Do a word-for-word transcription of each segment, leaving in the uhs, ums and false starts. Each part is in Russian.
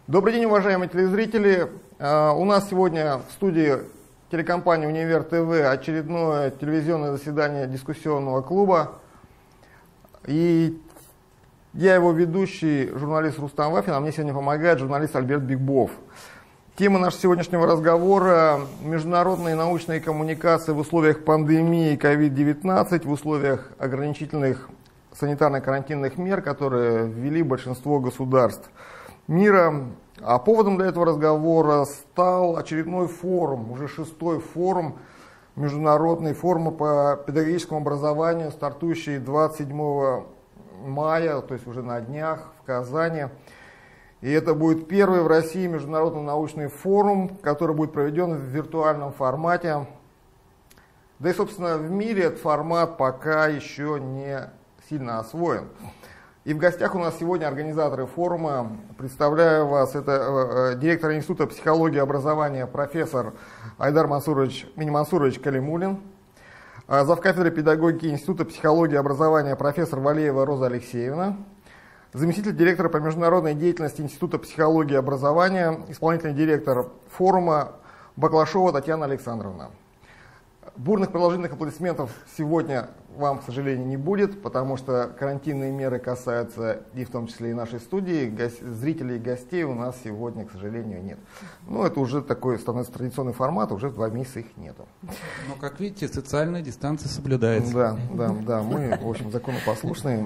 Добрый день, уважаемые телезрители. У нас сегодня в студии телекомпании «Универ ТВ» очередное телевизионное заседание дискуссионного клуба. И я его ведущий, журналист Рустам Вафин, а мне сегодня помогает журналист Альберт Бигбов. Тема нашего сегодняшнего разговора – международные научные коммуникации в условиях пандемии ковид девятнадцать, в условиях ограничительных санитарно-карантинных мер, которые ввели большинство государств мира. А поводом для этого разговора стал очередной форум, уже шестой форум, международный форум по педагогическому образованию, стартующий двадцать седьмого мая, то есть уже на днях в Казани. И это будет первый в России международный научный форум, который будет проведен в виртуальном формате. Да и, собственно, в мире этот формат пока еще не сильно освоен. И в гостях у нас сегодня организаторы форума. Представляю вас, это э, директор Института психологии и образования профессор Айдар Мансурович, Минимансурович Калимуллин, э, завкафедрой педагогики Института психологии и образования профессор Валеева Роза Алексеевна, заместитель директора по международной деятельности Института психологии и образования, исполнительный директор форума Баклашова Татьяна Александровна. Бурных продолжительных аплодисментов сегодня вам, к сожалению, не будет, потому что карантинные меры касаются и в том числе и нашей студии. Гость, зрителей и гостей у нас сегодня, к сожалению, нет. Ну, это уже такой становится традиционный формат, уже два месяца их нету. Но, как видите, социальная дистанция соблюдается. Да, да, да, мы, в общем, законопослушные.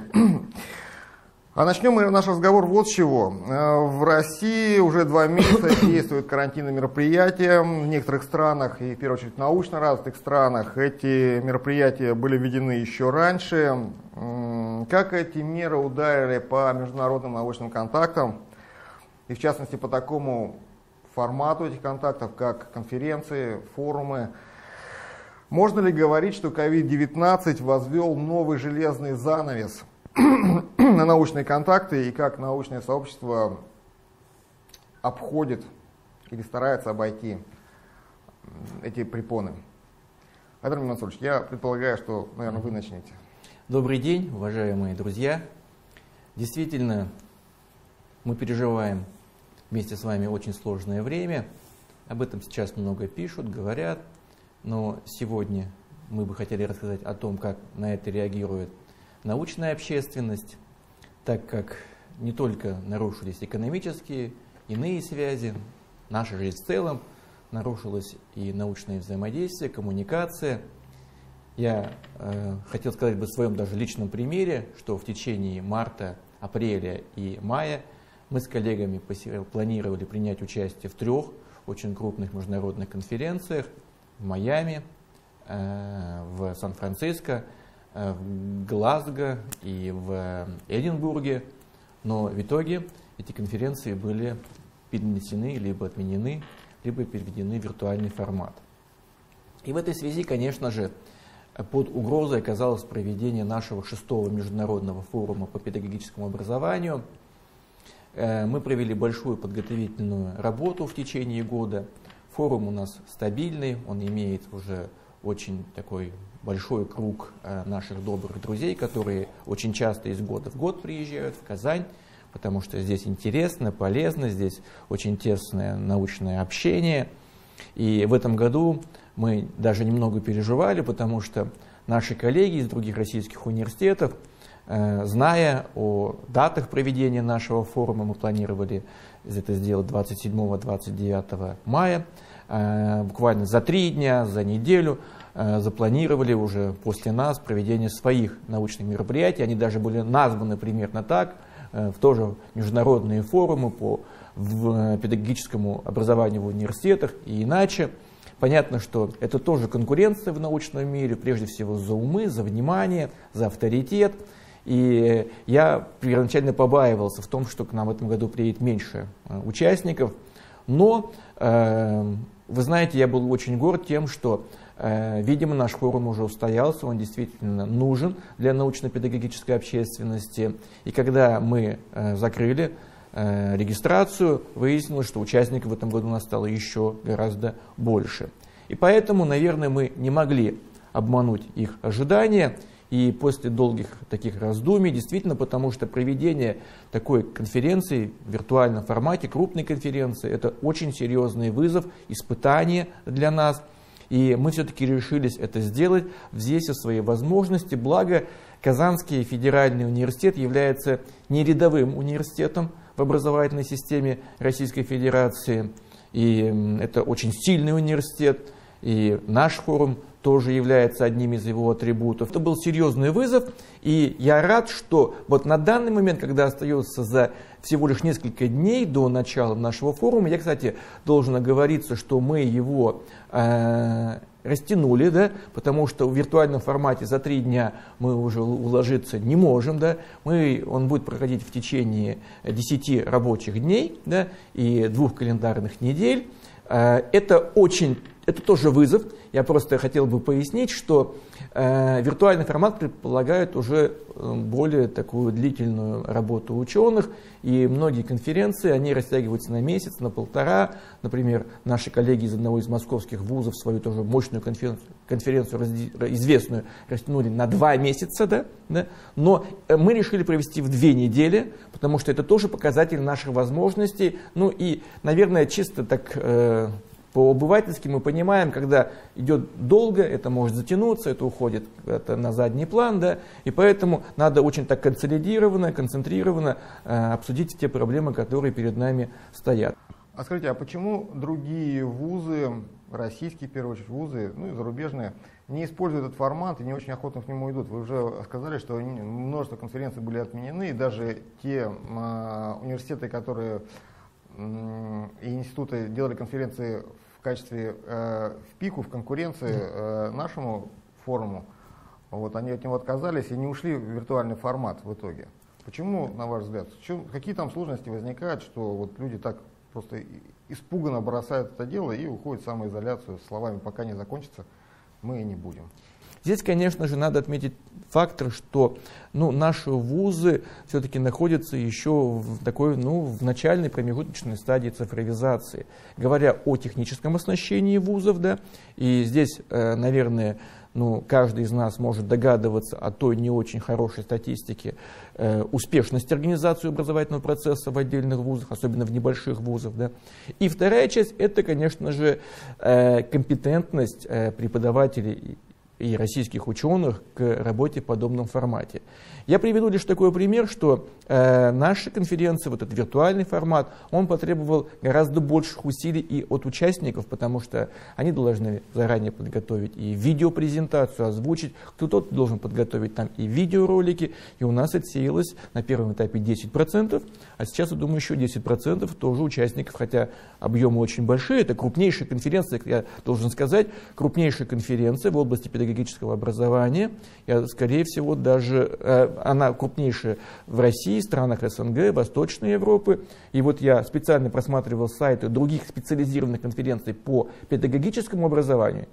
А начнем мы наш разговор вот с чего. В России уже два месяца действуют карантинные мероприятия. В некоторых странах, и в первую очередь в научно развитых странах, эти мероприятия были введены еще раньше. Как эти меры ударили по международным научным контактам, и в частности по такому формату этих контактов, как конференции, форумы? Можно ли говорить, что ковид девятнадцать возвел новый железный занавес на научные контакты, и как научное сообщество обходит или старается обойти эти препоны? Айдар Мансурович, я предполагаю, что, наверное, вы начнете. Добрый день, уважаемые друзья. Действительно, мы переживаем вместе с вами очень сложное время. Об этом сейчас много пишут, говорят. Но сегодня мы бы хотели рассказать о том, как на это реагирует научная общественность, так как не только нарушились экономические, иные связи, наша жизнь в целом, нарушилось и научное взаимодействие, коммуникация. Я э, хотел сказать бы в своем даже личном примере, что в течение марта, апреля и мая мы с коллегами планировали принять участие в трех очень крупных международных конференциях в Майами, э, в Сан-Франциско, в Глазго и в Эдинбурге, но в итоге эти конференции были перенесены, либо отменены, либо переведены в виртуальный формат. И в этой связи, конечно же, под угрозой оказалось проведение нашего шестого международного форума по педагогическому образованию. Мы провели большую подготовительную работу в течение года. Форум у нас стабильный, он имеет уже очень такой большой круг наших добрых друзей, которые очень часто из года в год приезжают в Казань, потому что здесь интересно, полезно, здесь очень тесное научное общение. И в этом году мы даже немного переживали, потому что наши коллеги из других российских университетов, зная о датах проведения нашего форума, мы планировали это сделать двадцать седьмого — двадцать девятого мая, буквально за три дня, за неделю, запланировали уже после нас проведение своих научных мероприятий. Они даже были названы примерно так, в тоже международные форумы по в педагогическому образованию в университетах и иначе. Понятно, что это тоже конкуренция в научном мире, прежде всего за умы, за внимание, за авторитет. И я первоначально побаивался в том, что к нам в этом году приедет меньше участников. Но, вы знаете, я был очень горд тем, что, видимо, наш форум уже устоялся, он действительно нужен для научно-педагогической общественности. И когда мы закрыли регистрацию, выяснилось, что участников в этом году у нас стало еще гораздо больше. И поэтому, наверное, мы не могли обмануть их ожидания. И после долгих таких раздумий, действительно, потому что проведение такой конференции в виртуальном формате, крупной конференции, это очень серьезный вызов, испытание для нас. И мы все-таки решились это сделать в взвесив свои возможности. Благо, Казанский федеральный университет является не рядовым университетом в образовательной системе Российской Федерации. И это очень сильный университет. И наш форум тоже является одним из его атрибутов. Это был серьезный вызов, и я рад, что вот на данный момент, когда остается за всего лишь несколько дней до начала нашего форума, я, кстати, должен оговориться, что мы его э, растянули, да, потому что в виртуальном формате за три дня мы уже уложиться не можем, да, мы, он будет проходить в течение десяти рабочих дней, да, и двух календарных недель. Э, это очень Это тоже вызов. Я просто хотел бы пояснить, что э, виртуальный формат предполагает уже более такую длительную работу ученых, и многие конференции, они растягиваются на месяц, на полтора. Например, наши коллеги из одного из московских вузов свою тоже мощную конференцию, конференцию известную растянули на два месяца, да, да? Но мы решили провести в две недели, потому что это тоже показатель наших возможностей. Ну и, наверное, чисто так... Э, По-обывательски мы понимаем, когда идет долго, это может затянуться, это уходит это на задний план, да, и поэтому надо очень так консолидированно, концентрированно э, обсудить те проблемы, которые перед нами стоят. А скажите, а почему другие вузы, российские, в первую очередь, вузы, ну и зарубежные, не используют этот формат и не очень охотно к нему идут? Вы уже сказали, что множество конференций были отменены, и даже те э, университеты, которые э, и институты делали конференции в качестве, э, в пику, в конкуренции э, нашему форуму, вот, они от него отказались и не ушли в виртуальный формат в итоге. Почему, на ваш взгляд, чем, какие там сложности возникают, что вот люди так просто испуганно бросают это дело и уходят в самоизоляцию с словами «пока не закончится, мы и не будем»? Здесь, конечно же, надо отметить фактор, что ну, наши вузы все-таки находятся еще в такой, ну, в начальной промежуточной стадии цифровизации. Говоря о техническом оснащении вузов, да, и здесь, э, наверное, ну, каждый из нас может догадываться о той не очень хорошей статистике э, успешности организации образовательного процесса в отдельных вузах, особенно в небольших вузах. Да. И вторая часть – это, конечно же, э, компетентность э, преподавателей и российских ученых к работе в подобном формате. Я приведу лишь такой пример, что э, наши конференции, вот этот виртуальный формат, он потребовал гораздо больших усилий и от участников, потому что они должны заранее подготовить и видеопрезентацию, озвучить, кто-то должен подготовить там и видеоролики, и у нас отсеялось на первом этапе десять процентов, а сейчас, я думаю, еще десять процентов тоже участников, хотя объемы очень большие, это крупнейшая конференция, я должен сказать, крупнейшая конференция в области педагогического образования, я, скорее всего, даже э, она крупнейшая в России, странах СНГ, Восточной Европы. И вот я специально просматривал сайты других специализированных конференций по педагогическому образованию.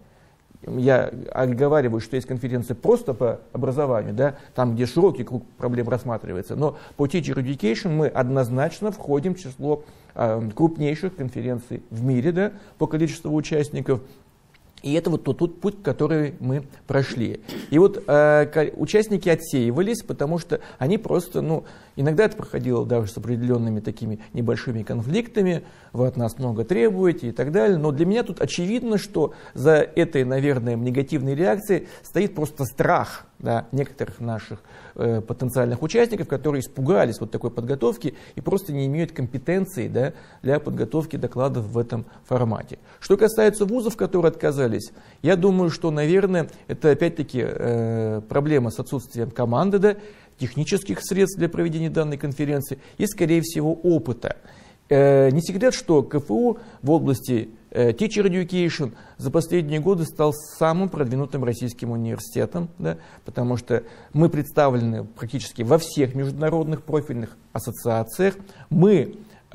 Я оговариваю, что есть конференции просто по образованию, да, там, где широкий круг проблем рассматривается. Но по Teacher Education мы однозначно входим в число э, крупнейших конференций в мире, да, по количеству участников. И это вот тот, тот путь, который мы прошли. И вот э, участники отсеивались, потому что они просто, ну, иногда это проходило даже с определенными такими небольшими конфликтами, вы от нас много требуете и так далее. Но для меня тут очевидно, что за этой, наверное, негативной реакцией стоит просто страх, да, некоторых наших э, потенциальных участников, которые испугались вот такой подготовки и просто не имеют компетенции, да, для подготовки докладов в этом формате. Что касается вузов, которые отказались, я думаю, что, наверное, это опять-таки э, проблема с отсутствием команды, да, технических средств для проведения данной конференции и, скорее всего, опыта. Э, не секрет, что КФУ в области э, Teacher Education за последние годы стал самым продвинутым российским университетом, да, потому что мы представлены практически во всех международных профильных ассоциациях, мы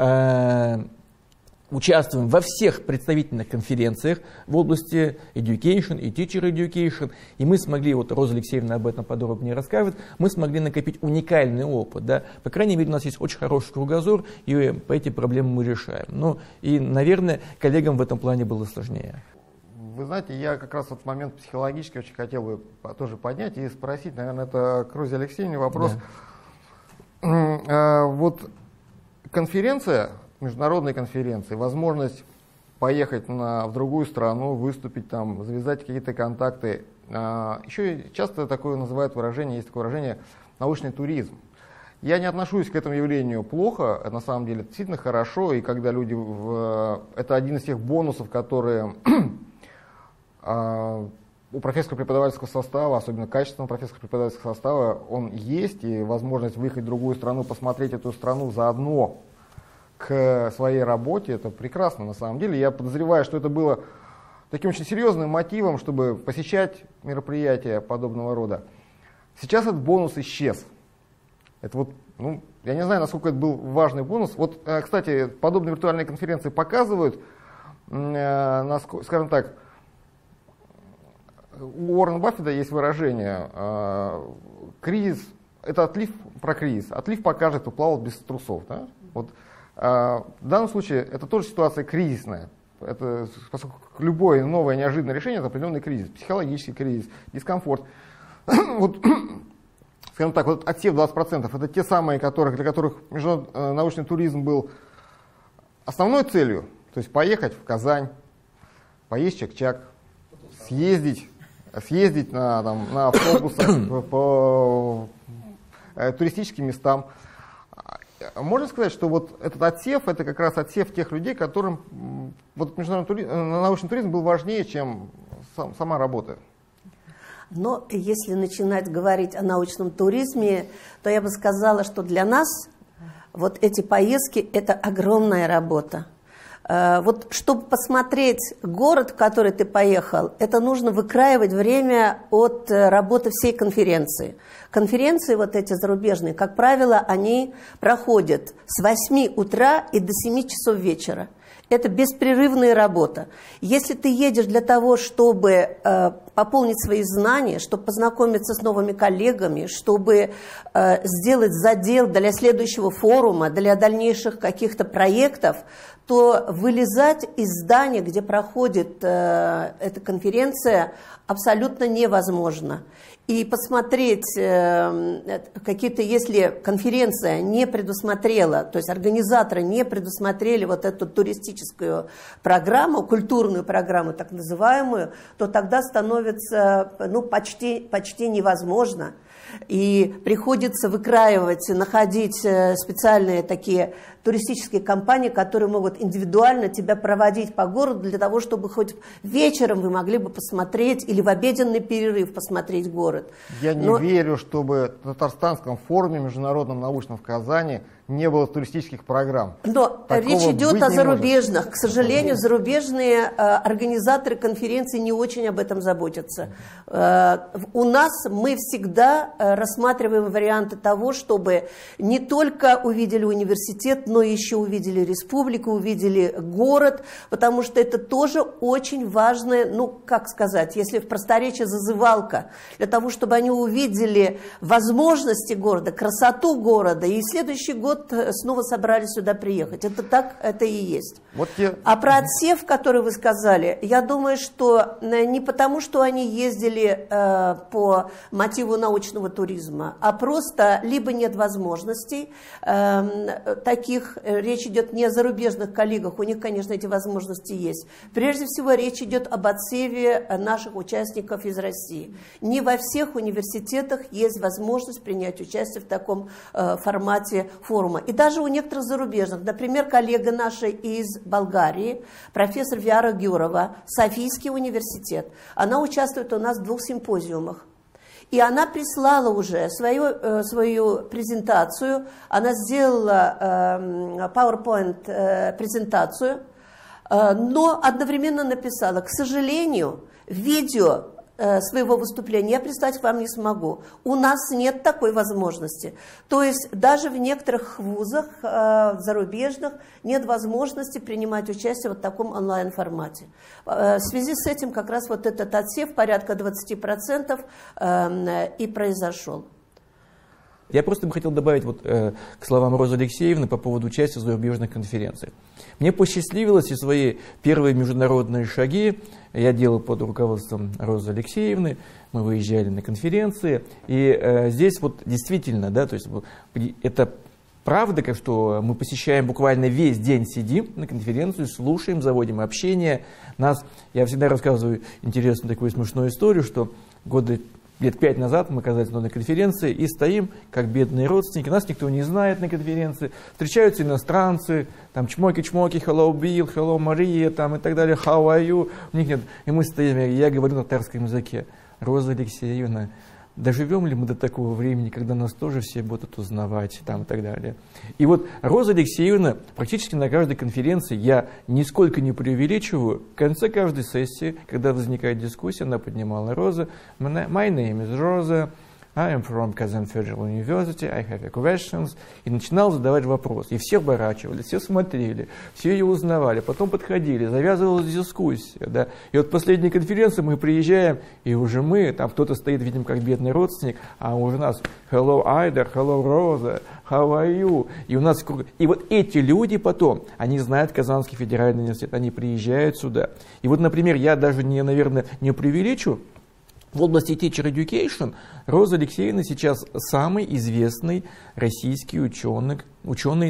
э, участвуем во всех представительных конференциях в области Education и Teacher Education, и мы смогли, вот Роза Алексеевна об этом подробнее расскажет, мы смогли накопить уникальный опыт. Да? По крайней мере, у нас есть очень хороший кругозор, и по эти проблемы мы решаем. Ну, и, наверное, коллегам в этом плане было сложнее. Вы знаете, я как раз этот момент психологически очень хотел бы тоже поднять и спросить, наверное, это к Розе Алексеевне вопрос. Да. Вот конференция, международная конференция, возможность поехать на, в другую страну, выступить там, завязать какие-то контакты. Еще часто такое называют выражение, есть такое выражение научный туризм. Я не отношусь к этому явлению плохо, это на самом деле действительно хорошо, и когда люди, в, это один из тех бонусов, которые у профессорского преподавательского состава, особенно качественного профессорского преподавательского состава, он есть, и возможность выехать в другую страну, посмотреть эту страну заодно к своей работе, это прекрасно на самом деле. Я подозреваю, что это было таким очень серьезным мотивом, чтобы посещать мероприятия подобного рода. Сейчас этот бонус исчез. Это вот, ну, я не знаю, насколько это был важный бонус. Вот, кстати, подобные виртуальные конференции показывают, скажем так, у Уоррена Баффета есть выражение, кризис, это отлив про кризис, отлив покажет, кто плавал без трусов. Да? Вот, в данном случае это тоже ситуация кризисная. Это, поскольку любое новое неожиданное решение — это определенный кризис, психологический кризис, дискомфорт. Вот, скажем так, вот отсев двадцать процентов — это те самые, которых, для которых международный научный туризм был основной целью, то есть поехать в Казань, поесть чак-чак, съездить, съездить на, там, на автобусах по, по э, туристическим местам. Можно сказать, что вот этот отсев — это как раз отсев тех людей, которым вот международный туризм, научный туризм был важнее, чем сам, сама работа. Но если начинать говорить о научном туризме, то я бы сказала, что для нас вот эти поездки – это огромная работа. Вот чтобы посмотреть город, в который ты поехал, это нужно выкраивать время от работы всей конференции. Конференции вот эти зарубежные, как правило, они проходят с восьми утра и до семи часов вечера. Это беспрерывная работа. Если ты едешь для того, чтобы э, пополнить свои знания, чтобы познакомиться с новыми коллегами, чтобы э, сделать задел для следующего форума, для дальнейших каких-то проектов, то вылезать из здания, где проходит э, эта конференция, абсолютно невозможно. И посмотреть э, какие-то, если конференция не предусмотрела, то есть организаторы не предусмотрели вот эту туристическую программу, культурную программу так называемую, то тогда становится ну, почти, почти невозможно. И приходится выкраивать, находить специальные такие туристические компании, которые могут индивидуально тебя проводить по городу для того, чтобы хоть вечером вы могли бы посмотреть или в обеденный перерыв посмотреть город. Я не Но... верю, чтобы в Татарстанском форуме международном научном в Казани не было туристических программ. Но Такого речь идет о зарубежных. Может. К сожалению, зарубежные э, организаторы конференции не очень об этом заботятся. Э, у нас мы всегда э, рассматриваем варианты того, чтобы не только увидели университет, но еще увидели республику, увидели город, потому что это тоже очень важное, ну, как сказать, если в просторечии зазывалка, для того, чтобы они увидели возможности города, красоту города, и в следующий год снова собрались сюда приехать. Это так, это и есть. Вот те... А про отсев, который вы сказали, я думаю, что не потому, что они ездили э, по мотиву научного туризма, а просто либо нет возможностей э, таких, речь идет не о зарубежных коллегах, у них, конечно, эти возможности есть. Прежде всего, речь идет об отсеве наших участников из России. Не во всех университетах есть возможность принять участие в таком э, формате форума. И даже у некоторых зарубежных, например, коллега наша из Болгарии, профессор Вяра Гюрова, Софийский университет, она участвует у нас в двух симпозиумах. И она прислала уже свою, свою презентацию, она сделала э, PowerPoint-презентацию, э, но одновременно написала: к сожалению, видео своего выступления я представить вам не смогу. У нас нет такой возможности. То есть даже в некоторых вузах э, зарубежных нет возможности принимать участие в вот таком онлайн-формате. Э, в связи с этим как раз вот этот отсев порядка двадцати процентов э, и произошел. Я просто бы хотел добавить вот, э, к словам Розы Алексеевны по поводу участия в зарубежных конференциях. Мне посчастливилось, и свои первые международные шаги я делал под руководством Розы Алексеевны. Мы выезжали на конференции, и э, здесь вот действительно, да, то есть это правда, что мы посещаем буквально весь день, сидим на конференции, слушаем, заводим общение. Нас, я всегда рассказываю интересную такую смешную историю, что годы лет пять назад мы оказались на одной конференции и стоим, как бедные родственники. Нас никто не знает на конференции. Встречаются иностранцы, там чмоки-чмоки, hello Bill, hello Maria, там и так далее, how are you? У них нет. И мы стоим, я говорю на татарском языке. Роза Алексеевна, доживем ли мы до такого времени, когда нас тоже все будут узнавать, там и так далее. И вот Роза Алексеевна практически на каждой конференции, я нисколько не преувеличиваю, в конце каждой сессии, когда возникает дискуссия, она поднимала Роза, my name is Rosa, I am from Kazan Federal University, I have questions, и начинал задавать вопросы. И все оборачивались, все смотрели, все ее узнавали, потом подходили, завязывалась дискуссия. Да? И вот в последней конференции мы приезжаем, и уже мы, там кто-то стоит, видим, как бедный родственник, а уже нас hello Айдар, hello Роза, how are you? И у нас, и вот эти люди потом, они знают Казанский федеральный университет, они приезжают сюда. И вот, например, я даже, не, наверное, не преувеличу, в области Teacher Education Роза Алексеевна сейчас самый известный российский ученый, ученый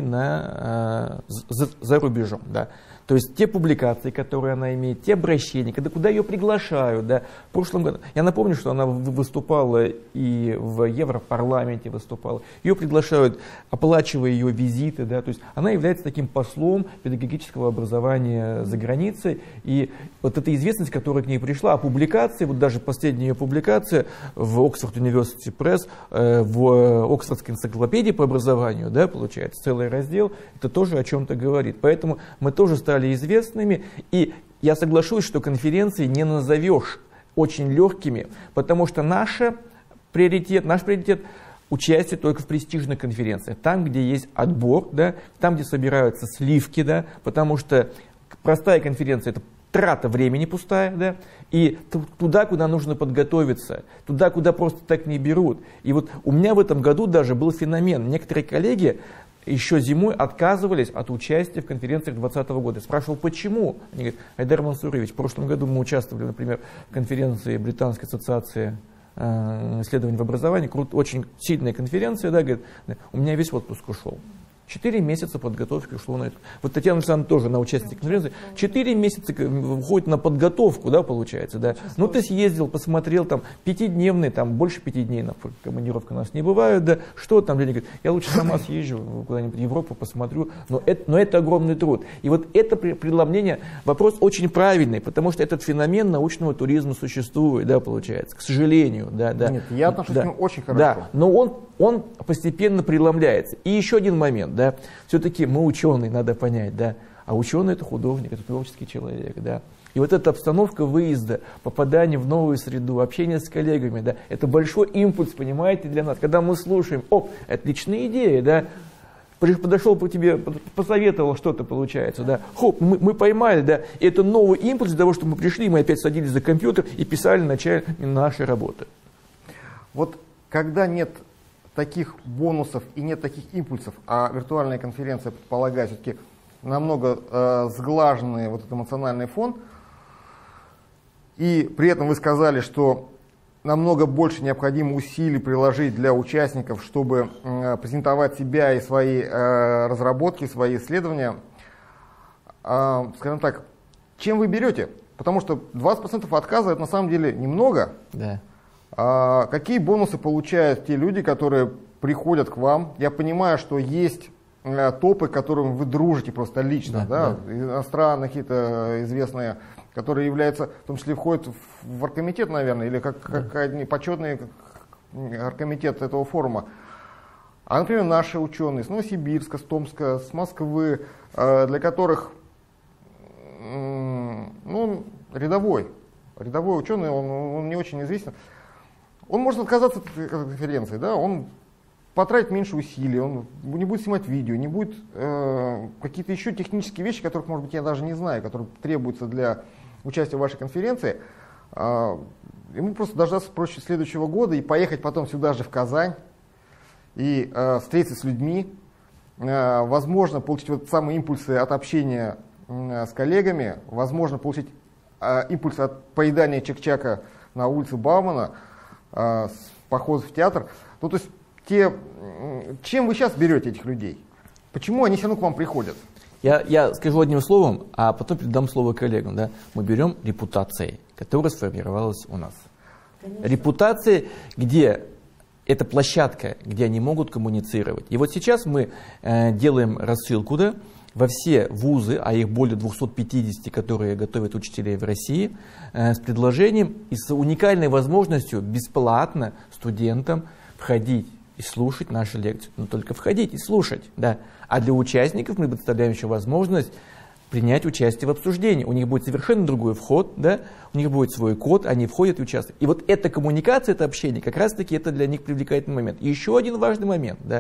на, э, за, за рубежом. Да. То есть те публикации, которые она имеет, те обращения, когда, куда ее приглашают. Да. В прошлом году, я напомню, что она выступала и в Европарламенте выступала. Ее приглашают, оплачивая ее визиты. Да. То есть она является таким послом педагогического образования за границей. И вот эта известность, которая к ней пришла, а публикации, вот даже последняя ее публикация в Oxford University Press, э, в Оксфордской энциклопедии по образованию, да, получается, целый раздел, это тоже о чем-то говорит. Поэтому мы тоже стали известными, и я соглашусь, что конференции не назовешь очень легкими, потому что наш приоритет, наш приоритет участие только в престижных конференциях, там, где есть отбор, да, там, где собираются сливки, да, потому что простая конференция — это трата времени пустая, да, и туда, куда нужно подготовиться, туда, куда просто так не берут. И вот у меня в этом году даже был феномен. Некоторые коллеги еще зимой отказывались от участия в конференциях двадцатого года. Я спрашивал, почему? Они говорят, Айдар Мансурович, в прошлом году мы участвовали, например, в конференции Британской ассоциации э, исследований в образовании, крут, очень сильная конференция, да, говорит, у меня весь отпуск ушел. Четыре месяца подготовки ушло на это. Вот Татьяна Александровна тоже на участие конференции. Четыре месяца уходит на подготовку, да, получается, да. Ну, ты съездил, посмотрел, там, пятидневный, там, больше пяти дней на командировка у нас не бывает, да. Что там, люди говорят, я лучше сама съезжу куда-нибудь в Европу, посмотрю. Но это, но это огромный труд. И вот это преломление, вопрос очень правильный, потому что этот феномен научного туризма существует, да, получается, к сожалению, да, да. Нет, я отношусь да, к нему очень хорошо. Да, но он, он постепенно преломляется. И еще один момент. Да, все-таки мы ученые, надо понять, да, а ученый — это художник, это творческий человек, да. И вот эта обстановка выезда, попадание в новую среду, общение с коллегами, да, это большой импульс, понимаете, для нас. Когда мы слушаем, оп, отличная идея, да, подошел по тебе, посоветовал что-то, получается, да, хоп, мы, мы поймали, да, и это новый импульс для того, чтобы мы пришли, мы опять садились за компьютер и писали начало нашей работы. Вот когда нет таких бонусов и нет таких импульсов, а виртуальная конференция предполагает все-таки намного э, сглаженный вот этот эмоциональный фон, и при этом вы сказали, что намного больше необходимо усилий приложить для участников, чтобы э, презентовать себя и свои э, разработки, свои исследования, э, скажем так, чем вы берете? Потому что двадцать процентов отказа — это на самом деле немного. Да. А какие бонусы получают те люди, которые приходят к вам? Я понимаю, что есть а, топы, к которым вы дружите просто лично, да, да? Да. Иностранные какие-то известные, которые являются, в том числе входят в оргкомитет, наверное, или как, да. как одни почетный оргкомитет этого форума. А, например, наши ученые с Новосибирска, с Томска, с Москвы, а, для которых ну, рядовой, рядовой ученый, он, он не очень известен. Он может отказаться от конференции, да, он потратит меньше усилий, он не будет снимать видео, не будет э, какие-то еще технические вещи, которых, может быть, я даже не знаю, которые требуются для участия в вашей конференции. Э, ему просто дождаться проще следующего года и поехать потом сюда же в Казань и э, встретиться с людьми, э, возможно, получить вот самые импульсы от общения э, с коллегами, возможно, получить э, импульсы от поедания чак-чака на улице Баумана, э, с походов в театр. Ну, то есть, те, чем вы сейчас берете этих людей? Почему они все равно к вам приходят? Я, я скажу одним словом, а потом передам слово коллегам. Да? Мы берем репутацией, которая сформировалась у нас. Конечно. Репутация, где это площадка, где они могут коммуницировать. И вот сейчас мы э, делаем рассылку, да, во все вузы, а их более двухсот пятидесяти, которые готовят учителей в России, э, с предложением и с уникальной возможностью бесплатно студентам входить и слушать наши лекции. Но только входить и слушать. Да. А для участников мы представляем еще возможность принять участие в обсуждении. У них будет совершенно другой вход, да? У них будет свой код, они входят и участвуют. И вот эта коммуникация, это общение, как раз-таки это для них привлекательный момент. И еще один важный момент. Да?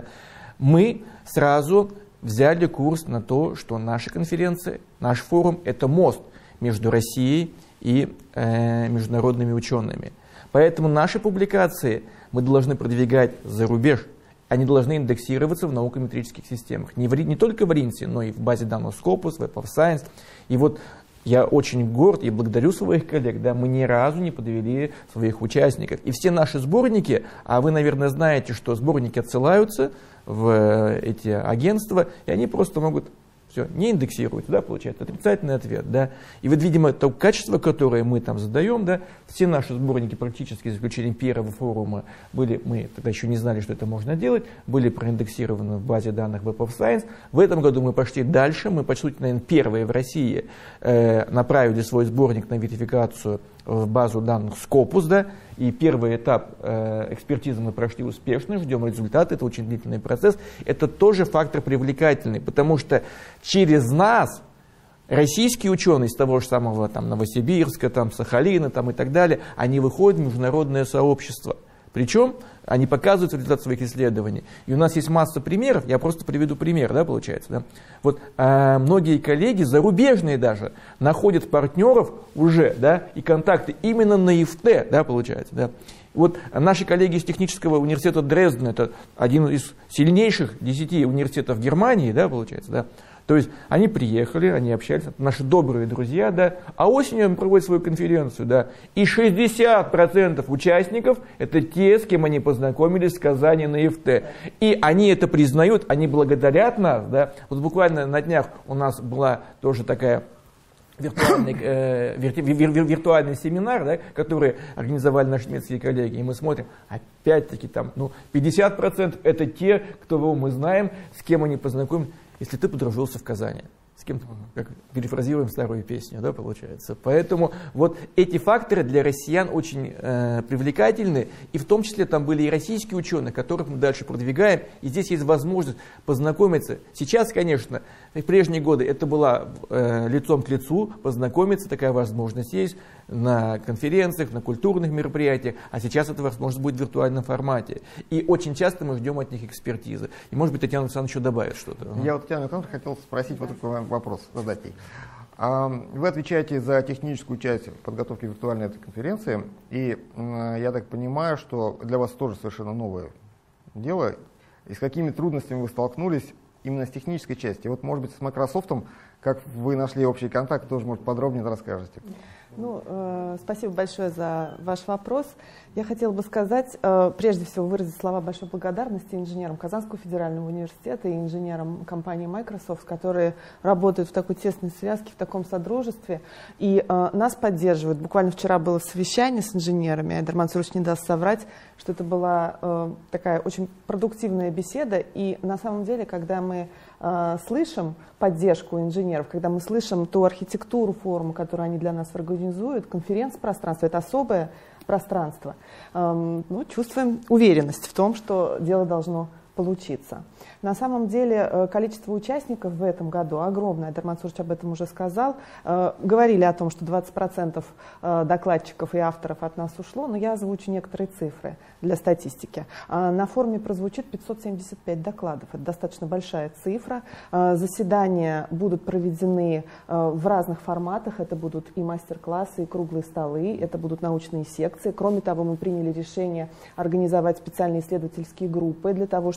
Мы сразу взяли курс на то, что наша конференция, наш форум – это мост между Россией и э, международными учеными. Поэтому наши публикации мы должны продвигать за рубеж. Они должны индексироваться в наукометрических системах. Не, в, не только в РИНСе, но и в базе данных Scopus, Web of Science. И вот я очень горд и благодарю своих коллег, да, мы ни разу не подвели своих участников. И все наши сборники, а вы, наверное, знаете, что сборники отсылаются в эти агентства, и они просто могут... Все, не индексируется, да, получается, отрицательный ответ, да. И вот, видимо, то качество, которое мы там задаем, да, все наши сборники практически, за исключением первого форума, были, мы тогда еще не знали, что это можно делать, были проиндексированы в базе данных Web of Science. В этом году мы пошли дальше, мы, по сути, наверное, первые в России э, направили свой сборник на верификацию в базу данных Scopus, да, и первый этап э, экспертизы мы прошли успешно, ждем результаты, это очень длительный процесс. Это тоже фактор привлекательный, потому что через нас российские ученые из того же самого там, Новосибирска, там, Сахалина там, и так далее, они выходят в международное сообщество. Причем они показывают результат своих исследований. И у нас есть масса примеров, я просто приведу пример, да, получается. Да? Вот э, многие коллеги, зарубежные даже, находят партнеров уже, да, и контакты именно на ИФТ, да, получается. Да? Вот наши коллеги из технического университета Дрездена, это один из сильнейших десяти университетов Германии, да, получается, да. То есть они приехали, они общались, наши добрые друзья, да, а осенью они проводят свою конференцию, да, и шестьдесят процентов участников это те, с кем они познакомились в Казани на ИФТ. И они это признают, они благодарят нас, да. Вот буквально на днях у нас была тоже такая виртуальный, э, вирту, вир, вир, виртуальный семинар, да, который организовали наши немецкие коллеги, и мы смотрим, опять-таки там, ну, пятьдесят процентов это те, кто мы знаем, с кем они познакомились. Если ты подружился в Казани, с кем-то, как перефразируем старую песню, да, получается. Поэтому вот эти факторы для россиян очень э, привлекательны, и в том числе там были и российские ученые, которых мы дальше продвигаем, и здесь есть возможность познакомиться. Сейчас, конечно, в прежние годы это было э, лицом к лицу, познакомиться, такая возможность есть на конференциях, на культурных мероприятиях, а сейчас эта возможность будет в виртуальном формате. И очень часто мы ждем от них экспертизы. И, может быть, Татьяна Александровна еще добавит что-то. Я вот, Татьяна Александровна, хотел спросить вот такой вопрос, задать ей. Вы отвечаете за техническую часть подготовки виртуальной этой конференции, и я так понимаю, что для вас тоже совершенно новое дело. И с какими трудностями вы столкнулись именно с технической частью? Вот, может быть, с Microsoft, как вы нашли общий контакт, тоже, может, подробнее расскажете. Ну, э, спасибо большое за ваш вопрос. Я хотела бы сказать, э, прежде всего, выразить слова большой благодарности инженерам Казанского федерального университета и инженерам компании Microsoft, которые работают в такой тесной связке, в таком содружестве, и э, нас поддерживают. Буквально вчера было совещание с инженерами, Айдар Мансурович не даст соврать, что это была э, такая очень продуктивная беседа, и на самом деле, когда мы э, слышим поддержку инженеров, когда мы слышим ту архитектуру форума, которую они для нас организуют, конференц-пространство, это особое пространство, эм, ну, чувствуем уверенность в том, что дело должно получиться. На самом деле количество участников в этом году огромное, Айдар Мансурович об этом уже сказал. Говорили о том, что двадцать процентов докладчиков и авторов от нас ушло, но я озвучу некоторые цифры для статистики. На форуме прозвучит пятьсот семьдесят пять докладов, это достаточно большая цифра. Заседания будут проведены в разных форматах, это будут и мастер-классы, и круглые столы, это будут научные секции. Кроме того, мы приняли решение организовать специальные исследовательские группы для того, чтобы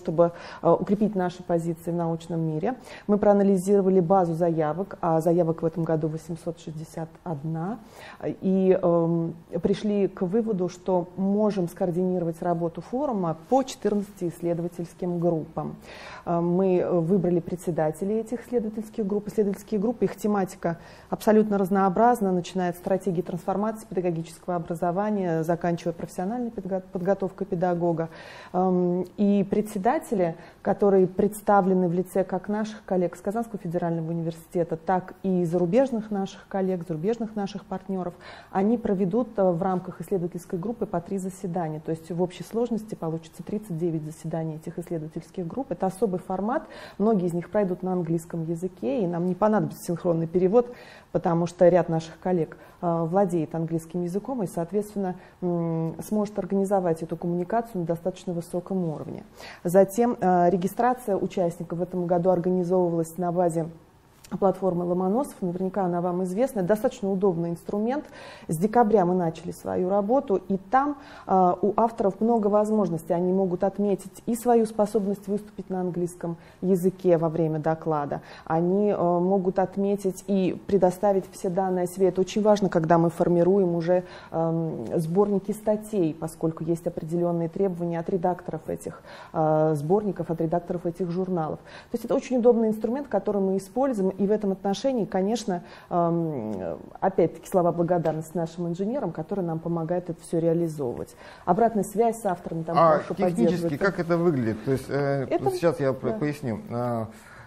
чтобы укрепить наши позиции в научном мире. Мы проанализировали базу заявок, а заявок в этом году восемьсот шестьдесят один, и э, пришли к выводу, что можем скоординировать работу форума по четырнадцати исследовательским группам. Мы выбрали председателей этих исследовательских групп. Исследовательские группы, их тематика абсолютно разнообразна, начиная от стратегии трансформации педагогического образования, заканчивая профессиональной подготовкой педагога. И председатели, которые представлены в лице как наших коллег с Казанского федерального университета, так и зарубежных наших коллег, зарубежных наших партнеров, они проведут в рамках исследовательской группы по три заседания. То есть в общей сложности получится тридцать девять заседаний этих исследовательских групп. Это особый формат. Многие из них пройдут на английском языке, и нам не понадобится синхронный перевод, потому что ряд наших коллег э, владеет английским языком и, соответственно, э, сможет организовать эту коммуникацию на достаточно высоком уровне. Затем э, регистрация участников в этом году организовывалась на базе платформы Ломоносов, наверняка она вам известна, достаточно удобный инструмент. С декабря мы начали свою работу, и там э, у авторов много возможностей. Они могут отметить и свою способность выступить на английском языке во время доклада, они э, могут отметить и предоставить все данные о себе. Это очень важно, когда мы формируем уже э, сборники статей, поскольку есть определенные требования от редакторов этих э, сборников, от редакторов этих журналов. То есть это очень удобный инструмент, который мы используем. И в этом отношении, конечно, опять-таки слова благодарности нашим инженерам, которые нам помогают это все реализовывать. Обратная связь с авторами там а технически как это выглядит? То есть, э, это, сейчас я да. поясню. А,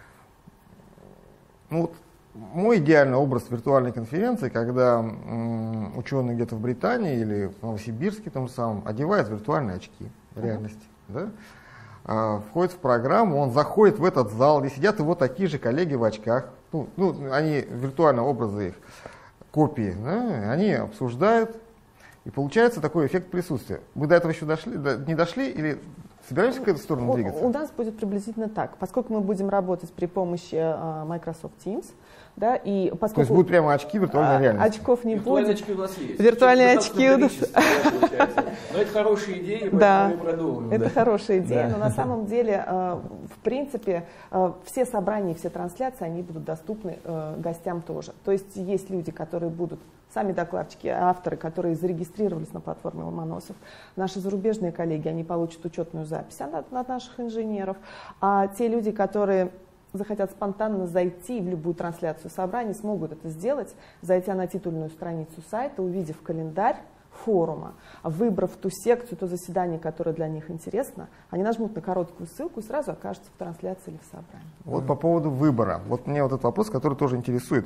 ну, вот мой идеальный образ виртуальной конференции, когда м, ученый где-то в Британии или в Новосибирске том самом одевает виртуальные очки в реальности. Uh-huh. Да? Входит в программу, он заходит в этот зал, где сидят его такие же коллеги в очках, ну, ну они виртуальные образы их, копии, да, они обсуждают, и получается такой эффект присутствия. Мы до этого еще дошли, до, не дошли или собираемся в какую-то сторону двигаться? У, у нас будет приблизительно так, поскольку мы будем работать при помощи uh, Microsoft Teams. Да, и поскольку, то есть будут прямо очки виртуальной реальности? Очков не будет. Виртуальные очки у нас есть. Виртуальные очки у нас. Но это хорошая идея, да, мы продумаем. Это да. хорошая идея, да. но на самом деле, в принципе, все собрания, все трансляции, они будут доступны гостям тоже. То есть есть люди, которые будут, сами докладчики, авторы, которые зарегистрировались на платформе Ломоносов, наши зарубежные коллеги, они получат учетную запись от, от наших инженеров, а те люди, которые захотят спонтанно зайти в любую трансляцию собраний, смогут это сделать, зайти на титульную страницу сайта, увидев календарь форума, выбрав ту секцию, то заседание, которое для них интересно, они нажмут на короткую ссылку и сразу окажутся в трансляции или в собрании. Вот по поводу выбора. Вот мне вот этот вопрос, который тоже интересует.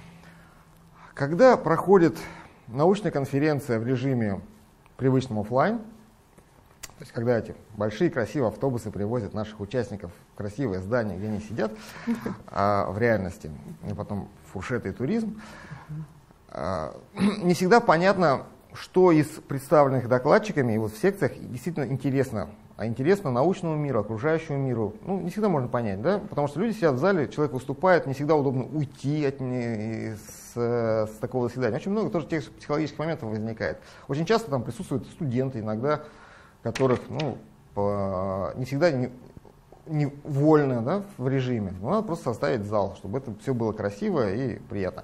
Когда проходит научная конференция в режиме привычном офлайн, то есть когда эти большие красивые автобусы привозят наших участников в красивое здание, где они сидят, а в реальности, и потом фуршеты и туризм, а, не всегда понятно, что из представленных докладчиками вот в секциях действительно интересно. А интересно научному миру, окружающему миру. Ну, не всегда можно понять, да? Потому что люди сидят в зале, человек выступает, не всегда удобно уйти от не, с, с такого заседания. Очень много тоже тех психологических моментов возникает. Очень часто там присутствуют студенты, иногда которых ну, по, не всегда не, не вольно да, в режиме. Но надо просто составить зал, чтобы это все было красиво и приятно.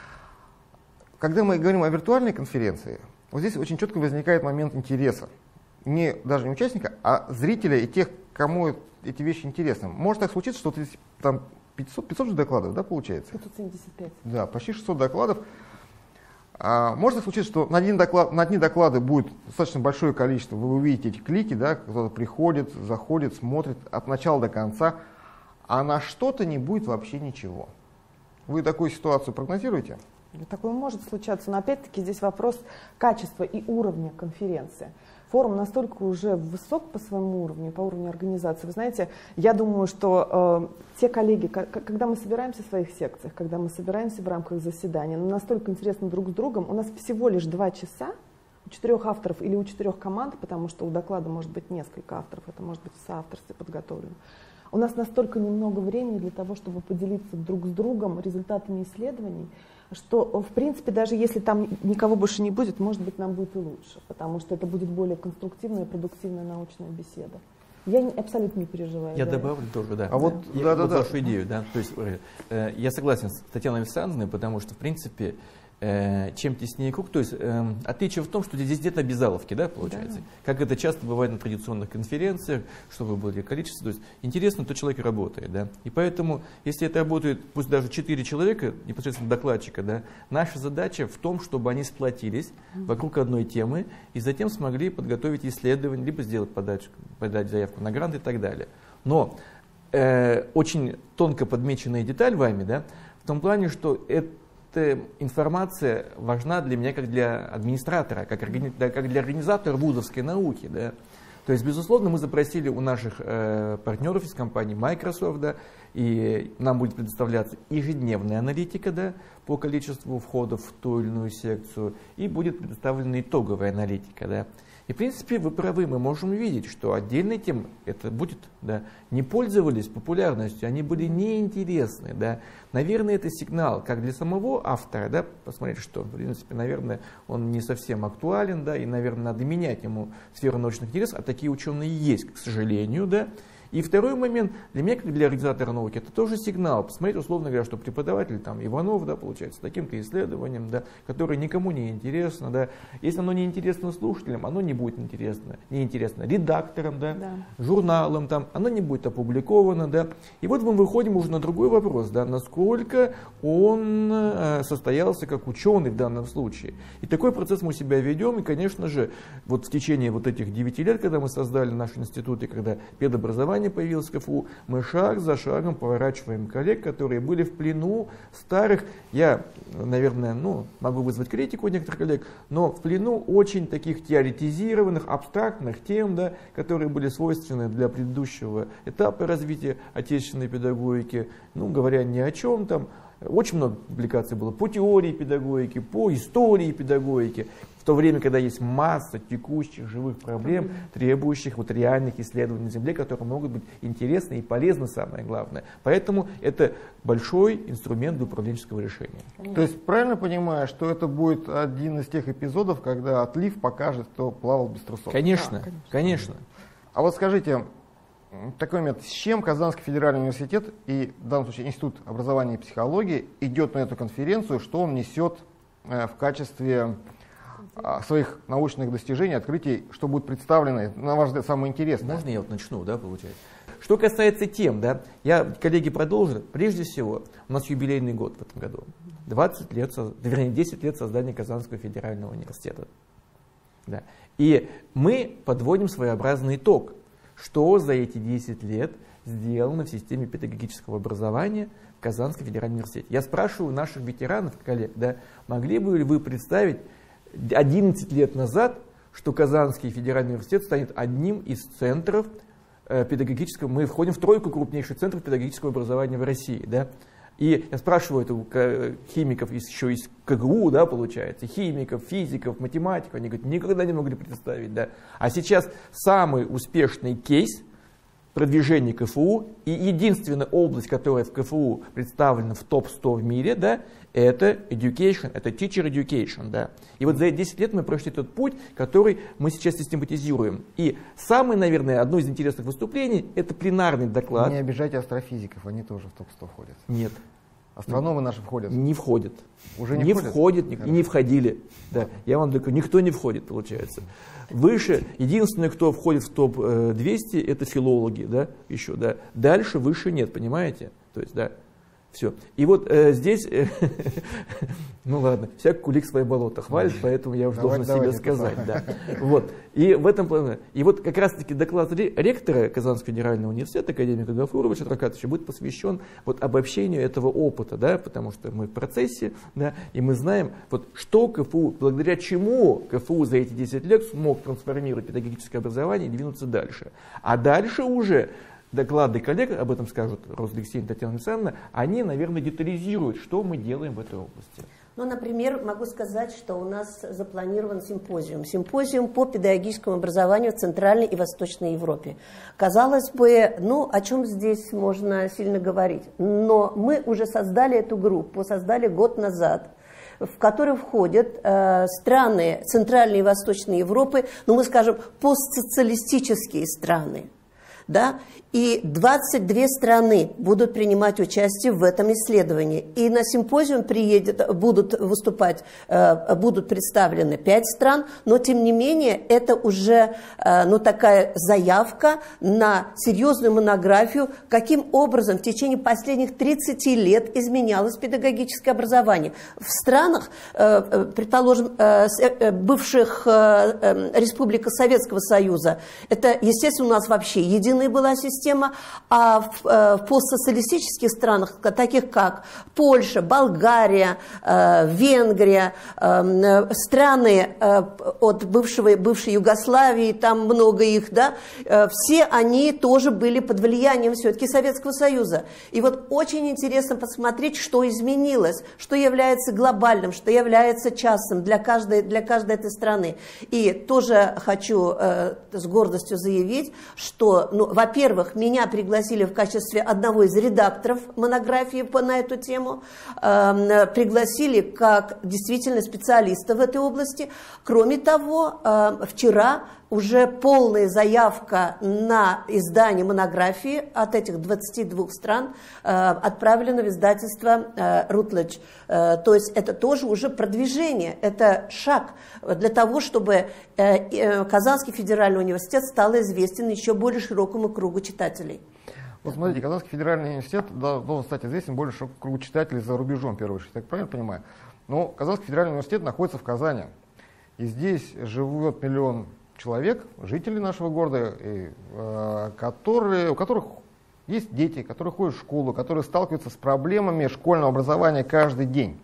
Когда мы говорим о виртуальной конференции, вот здесь очень четко возникает момент интереса. Не даже не участника, а зрителя и тех, кому эти вещи интересны. Может так случиться, что ты, там пятьсот, пятьсот же докладов, да, получается? пятьсот семьдесят пять. Да, почти шестьсот докладов. А, может так случиться, что на, один доклад, на одни доклады будет достаточно большое количество, вы увидите эти клики, да, кто-то приходит, заходит, смотрит от начала до конца, а на что-то не будет вообще ничего. Вы такую ситуацию прогнозируете? Такое может случаться, но опять-таки здесь вопрос качества и уровня конференции. Форум настолько уже высок по своему уровню, по уровню организации. Вы знаете, я думаю, что э, те коллеги, когда мы собираемся в своих секциях, когда мы собираемся в рамках заседания, настолько интересно друг с другом, у нас всего лишь два часа у четырех авторов или у четырех команд, потому что у доклада может быть несколько авторов, это может быть в соавторстве подготовлено. У нас настолько немного времени для того, чтобы поделиться друг с другом результатами исследований, что, в принципе, даже если там никого больше не будет, может быть, нам будет и лучше, потому что это будет более конструктивная и продуктивная научная беседа. Я не, абсолютно не переживаю. Я да. добавлю тоже, да. А вот, я, да, да, вот да. вашу идею, да. То есть э, я согласен с Татьяной Александровной, потому что, в принципе, э, чем теснее круг, то есть э, отличие в том, что здесь где-то обязаловки, да, получается. Да. Как это часто бывает на традиционных конференциях, чтобы было количество. То есть интересно, то человек работает, да. И поэтому, если это работает, пусть даже четыре человека, непосредственно докладчика, да, наша задача в том, чтобы они сплотились вокруг одной темы и затем смогли подготовить исследование, либо сделать подачу, подать заявку на грант и так далее. Но э, очень тонко подмеченная деталь вами, да, в том плане, что это эта информация важна для меня как для администратора, как, органи... как для организатора вузовской науки. Да. То есть, безусловно, мы запросили у наших э, партнеров из компании Microsoft, да, и нам будет предоставляться ежедневная аналитика, да, по количеству входов в ту или иную секцию, и будет предоставлена итоговая аналитика. Да. И, в принципе, вы правы, мы можем видеть, что отдельные темы, это будет, да, не пользовались популярностью, они были неинтересны. Да. Наверное, это сигнал как для самого автора, да, посмотреть, что, в принципе, наверное, он не совсем актуален, да, и, наверное, надо менять ему сферу научных интересов, а такие ученые есть, к сожалению, да. И второй момент, для меня, как для организатора науки, это тоже сигнал. Посмотреть, условно говоря, что преподаватель там, Иванов, да, получается, с таким-то исследованием, да, которое никому не интересно. Да. Если оно не интересно слушателям, оно не будет интересно. Не интересно редакторам, да, да. журналам, там, оно не будет опубликовано. Да. И вот мы выходим уже на другой вопрос, да, насколько он э, состоялся как ученый в данном случае. И такой процесс мы себя ведем. И, конечно же, вот в течение вот этих девяти лет, когда мы создали наш институт, и когда педобразование появилось в КФУ, мы шаг за шагом поворачиваем коллег, которые были в плену старых, я, наверное, ну, могу вызвать критику у некоторых коллег, но в плену очень таких теоретизированных, абстрактных тем, да, которые были свойственны для предыдущего этапа развития отечественной педагогики, ну, говоря ни о чем там. Очень много публикаций было по теории педагогики, по истории педагогики, в то время, когда есть масса текущих живых проблем, требующих вот реальных исследований на Земле, которые могут быть интересны и полезны, самое главное. Поэтому это большой инструмент для управленческого решения. То есть правильно понимаю, что это будет один из тех эпизодов, когда отлив покажет, кто плавал без трусов? Конечно, да, конечно. конечно. А вот скажите, такой момент, с чем Казанский федеральный университет и в данном случае Институт образования и психологии идет на эту конференцию, что он несет в качестве своих научных достижений, открытий, что будет представлено, на ваш взгляд, самое интересное? Можно я вот начну, да, получается? Что касается тем, да, я, коллеги, продолжу. Прежде всего, у нас юбилейный год в этом году. двадцать лет, вернее, десять лет создания Казанского федерального университета. Да. И мы подводим своеобразный итог, что за эти десять лет сделано в системе педагогического образования в Казанском федеральном университете. Я спрашиваю наших ветеранов, коллег, да, могли бы вы представить одиннадцать лет назад, что Казанский федеральный университет станет одним из центров э, педагогического, мы входим в тройку крупнейших центров педагогического образования в России. Да? И я спрашиваю это химиков еще из КГУ, да, получается, химиков, физиков, математиков, они говорят, никогда не могли представить. Да? А сейчас самый успешный кейс продвижения КФУ и единственная область, которая в КФУ представлена в топ сто в мире, да, это education, это teacher education. Да. И вот за десять лет мы прошли тот путь, который мы сейчас систематизируем. И самое, наверное, одно из интересных выступлений – это пленарный доклад. Не обижайте астрофизиков, они тоже в топ сто входят. Нет. Астрономы наши входят? Не входят. Уже не, не входят? входят и не входили. Да. Я вам говорю, никто не входит, получается. Выше, единственное, кто входит в топ двести, это филологи, да, еще, да. Дальше выше нет, понимаете? То есть, да, все. И вот э, здесь, э, ну ладно, всяк кулик свои болота хвалит, поэтому я уже должен себе сказать, да. Вот. И в этом плане, и вот как раз-таки доклад ректора Казанского федерального университета, академика Гафурова Шатракатовича, будет посвящен вот обобщению этого опыта, да, потому что мы в процессе, да, и мы знаем, вот что КФУ, благодаря чему КФУ за эти десять лет смог трансформировать педагогическое образование и двинуться дальше. А дальше уже доклады коллег, об этом скажут Роза Алексеевна и Татьяна Александровна, они, наверное, детализируют, что мы делаем в этой области. Ну, например, могу сказать, что у нас запланирован симпозиум. Симпозиум по педагогическому образованию в Центральной и Восточной Европе. Казалось бы, ну, о чем здесь можно сильно говорить? Но мы уже создали эту группу, создали год назад, в которую входят э, страны Центральной и Восточной Европы, ну, мы скажем, постсоциалистические страны. Да? И двадцать две страны будут принимать участие в этом исследовании. И на симпозиум приедет, будут выступать, будут представлены пять стран, но тем не менее это уже ну, такая заявка на серьезную монографию, каким образом в течение последних тридцати лет изменялось педагогическое образование. В странах, предположим, бывших республик Советского Союза, это, естественно, у нас вообще единая была система, а в, в постсоциалистических странах, таких как Польша, Болгария, Венгрия, страны от бывшего, бывшей Югославии, там много их, да, все они тоже были под влиянием все-таки Советского Союза. И вот очень интересно посмотреть, что изменилось, что является глобальным, что является частным для каждой, для каждой этой страны. И тоже хочу э, с гордостью заявить, что, ну, во-первых, меня пригласили в качестве одного из редакторов монографии по, на эту тему, э, пригласили как действительно специалиста в этой области. Кроме того, э, вчера уже полная заявка на издание монографии от этих двадцати двух стран э, отправлена в издательство э, Routledge. Э, то есть это тоже уже продвижение, это шаг для того, чтобы э, э, Казанский федеральный университет стал известен еще более широкому кругу читателей. Вот смотрите, Казанский федеральный университет должен стать известен более широкому кругу читателей за рубежом, в первую очередь, так правильно понимаю? Но Казанский федеральный университет находится в Казани, и здесь живет миллион человек, жители нашего города, и, э, которые, у которых есть дети, которые ходят в школу, которые сталкиваются с проблемами школьного образования каждый день.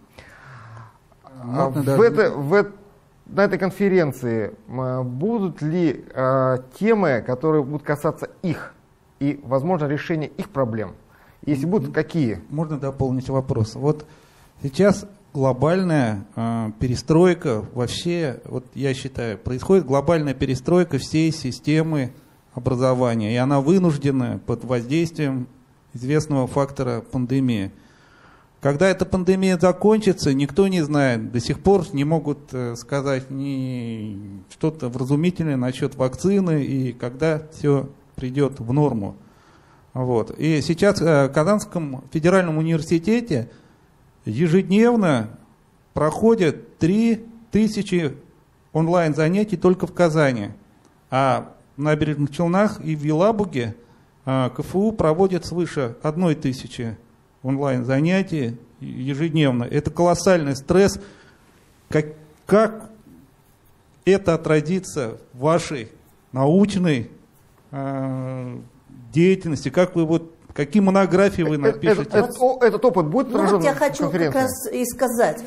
А в даже... это, в, на этой конференции э, будут ли э, темы, которые будут касаться их и, возможно, решения их проблем? Если будут, какие? Можно дополнить вопрос? Вот сейчас глобальная э, перестройка вообще, вот я считаю, происходит глобальная перестройка всей системы образования, и она вынуждена под воздействием известного фактора пандемии. Когда эта пандемия закончится, никто не знает, до сих пор не могут э, сказать ни что-то вразумительное насчет вакцины и когда все придет в норму. Вот. И сейчас э, в Казанском федеральном университете ежедневно проходят три тысячи онлайн-занятий только в Казани. А в Набережных Челнах и в Елабуге а, КФУ проводят свыше одной тысячи онлайн-занятий ежедневно. Это колоссальный стресс. Как, как это отразится в вашей научной а, деятельности? Как вы вот какие монографии вы напишете? Этот, этот, этот опыт будет отражен ну, вот я в хочу как раз и сказать.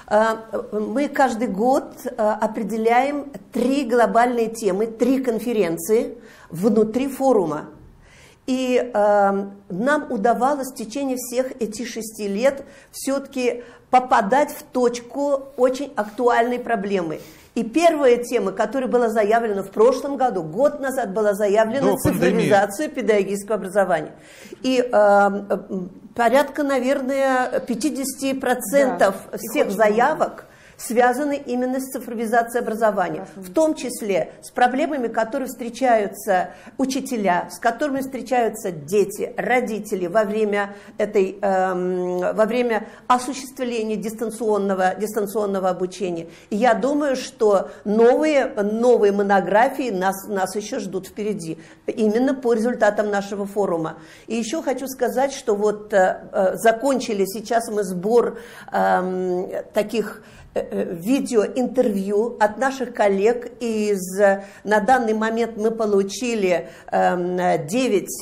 Мы каждый год определяем три глобальные темы, три конференции внутри форума. И э, нам удавалось в течение всех этих шести лет все-таки попадать в точку очень актуальной проблемы. И первая тема, которая была заявлена в прошлом году, год назад была заявлена До цифровизация пандемии. педагогического образования. И э, порядка, наверное, пятьдесят процентов да, всех заявок связаны именно с цифровизацией образования, в том числе с проблемами, которые встречаются учителя, с которыми встречаются дети, родители во время, этой, эм, во время осуществления дистанционного, дистанционного обучения. И я думаю, что новые, новые монографии нас, нас еще ждут впереди, именно по результатам нашего форума. И еще хочу сказать, что вот э, закончили сейчас мы сбор э, таких видеоинтервью от наших коллег. Из, на данный момент мы получили девять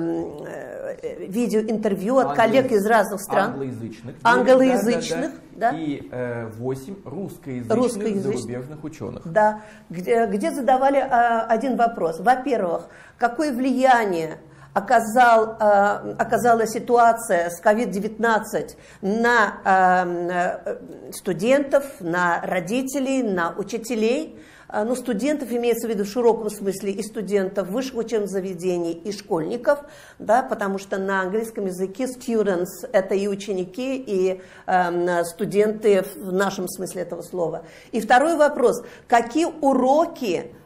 видеоинтервью от коллег из разных стран. Англоязычных. Англоязычных, да, да, да. И восемь русскоязычных, русскоязычных зарубежных ученых. Да, где, где задавали а, один вопрос. Во-первых, какое влияние Оказал, э, оказала ситуация с ковид девятнадцать на э, студентов, на родителей, на учителей. Ну, студентов имеется в виду в широком смысле и студентов высших учебных заведений, и школьников, да, потому что на английском языке students – это и ученики, и э, студенты в нашем смысле этого слова. И второй вопрос – какие уроки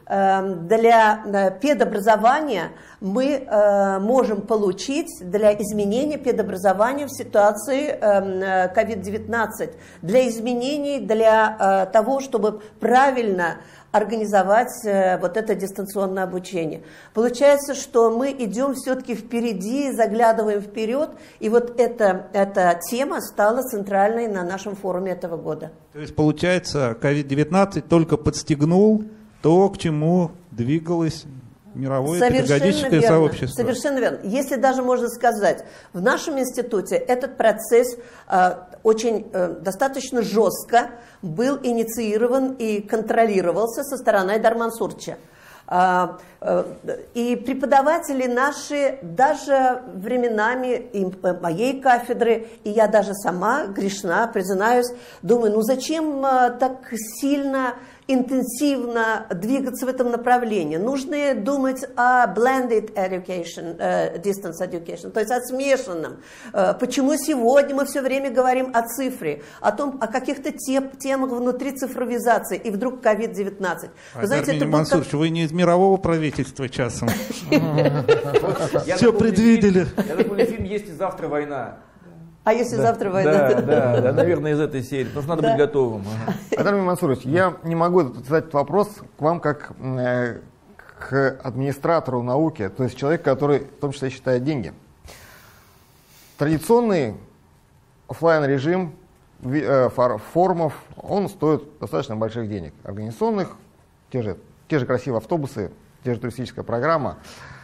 для педобразования мы можем получить для изменения педобразования в ситуации ковид девятнадцать, для изменений, для того, чтобы правильно организовать вот это дистанционное обучение. Получается, что мы идем все-таки впереди, заглядываем вперед, и вот эта, эта тема стала центральной на нашем форуме этого года. То есть, получается, ковид девятнадцать только подстегнул то, к чему двигалось мировое педагогическое верно, сообщество. Совершенно верно. Если даже можно сказать, в нашем институте этот процесс э, очень э, достаточно жестко был инициирован и контролировался со стороны Айдара Мансуровича. Э, э, и преподаватели наши даже временами и моей кафедры, и я даже сама грешна, признаюсь, думаю, ну зачем э, так сильно интенсивно двигаться в этом направлении. Нужно думать о blended education, uh, distance education, то есть о смешанном. Uh, почему сегодня мы все время говорим о цифре, о том, о каких-то теп, темах внутри цифровизации, и вдруг ковид девятнадцать. Вы знаете, это Мансурович, как... вы не из мирового правительства часом. Все предвидели. Я такой фильм «Есть и завтра война». А если да, завтра война? Да, да, да, наверное, из этой серии. Потому что надо да. быть готовым. Айдар Мансурович, я не могу задать этот вопрос к вам как э, к администратору науки, то есть человек, который в том числе считает деньги. Традиционный офлайн режим э, форумов, он стоит достаточно больших денег. Организационных, те же, те же красивые автобусы, те же туристическая программа.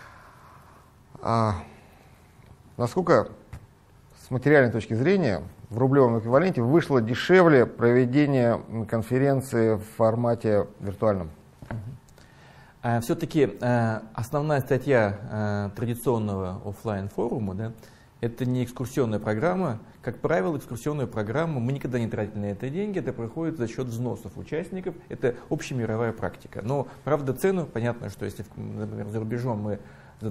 А, насколько с материальной точки зрения в рублевом эквиваленте вышло дешевле проведение конференции в формате виртуальном? Все-таки основная статья традиционного офлайн форума, да, это не экскурсионная программа. Как правило, экскурсионную программу мы никогда не тратили на это деньги, это проходит за счет взносов участников, это общемировая практика. Но, правда, цену, понятно, что если, например, за рубежом мы за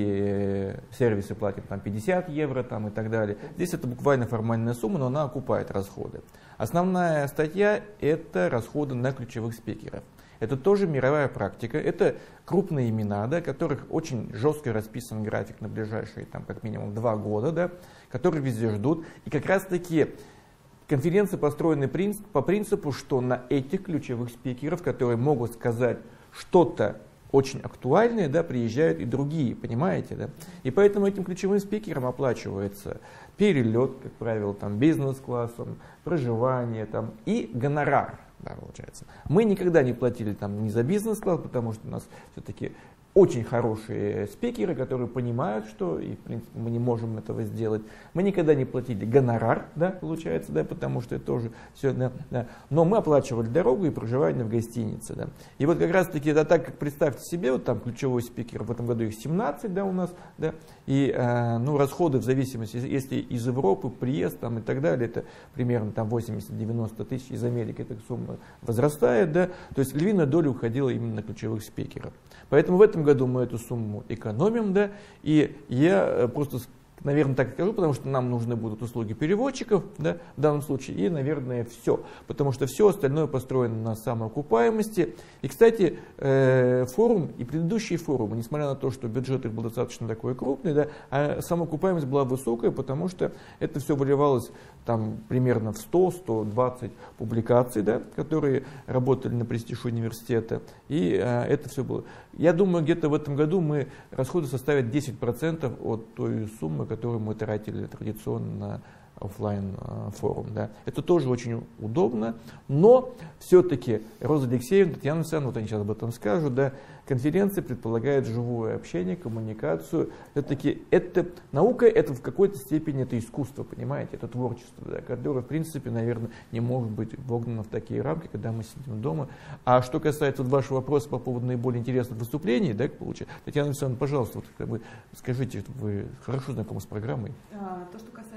такие сервисы платим там, пятьдесят евро там, и так далее. Здесь это буквально формальная сумма, но она окупает расходы. Основная статья – это расходы на ключевых спикеров. Это тоже мировая практика, это крупные имена, да, которых очень жестко расписан график на ближайшие там, как минимум два года, да, которые везде ждут. И как раз таки конференции построены принцип, по принципу, что на этих ключевых спикеров, которые могут сказать что-то очень актуальные, да, приезжают и другие, понимаете, да? И поэтому этим ключевым спикерам оплачивается перелет, как правило, там, бизнес-классом, проживание там, и гонорар, да, получается. Мы никогда не платили там, ни за бизнес-класс, потому что у нас все-таки очень хорошие спикеры, которые понимают, что и, в принципе, мы не можем этого сделать. Мы никогда не платили гонорар, да, получается, да, потому что это тоже все, да, да. Но мы оплачивали дорогу и проживание в гостинице, да. И вот как раз таки это так, как представьте себе, вот там ключевой спикер, в этом году их семнадцать, да, у нас, да, и, э, ну, расходы в зависимости, если из Европы, приезд там и так далее, это примерно там восемьдесят-девяносто тысяч, из Америки эта сумма возрастает, да, то есть львиная доля уходила именно на ключевых спикеров. Поэтому в этом году мы эту сумму экономим, да, и я просто, наверное, так скажу, потому что нам нужны будут услуги переводчиков, да, в данном случае, и, наверное, все, потому что все остальное построено на самоокупаемости. И, кстати, э, форум и предыдущие форумы, несмотря на то, что бюджет их был достаточно такой крупный, да, а самоокупаемость была высокая, потому что это все выливалось там примерно в сто — сто двадцать публикаций, да, которые работали на престиж университета, и э, это все было. Я думаю, где-то в этом году мы расходы составят десять процентов от той суммы, которую мы тратили традиционно на офлайн форум. Да. Это тоже очень удобно, но все-таки Роза Алексеевна, Татьяна Александровна, вот они сейчас об этом скажут, да, конференция предполагает живое общение, коммуникацию. Все-таки это наука, это в какой-то степени это искусство, понимаете, это творчество, да, которое, в принципе, наверное, не может быть вогнано в такие рамки, когда мы сидим дома. А что касается вот вашего вопроса по поводу наиболее интересных выступлений, да, получается, Татьяна Александровна, пожалуйста, вот, как бы, скажите, вы хорошо знакомы с программой? А, то, что касается выступлений,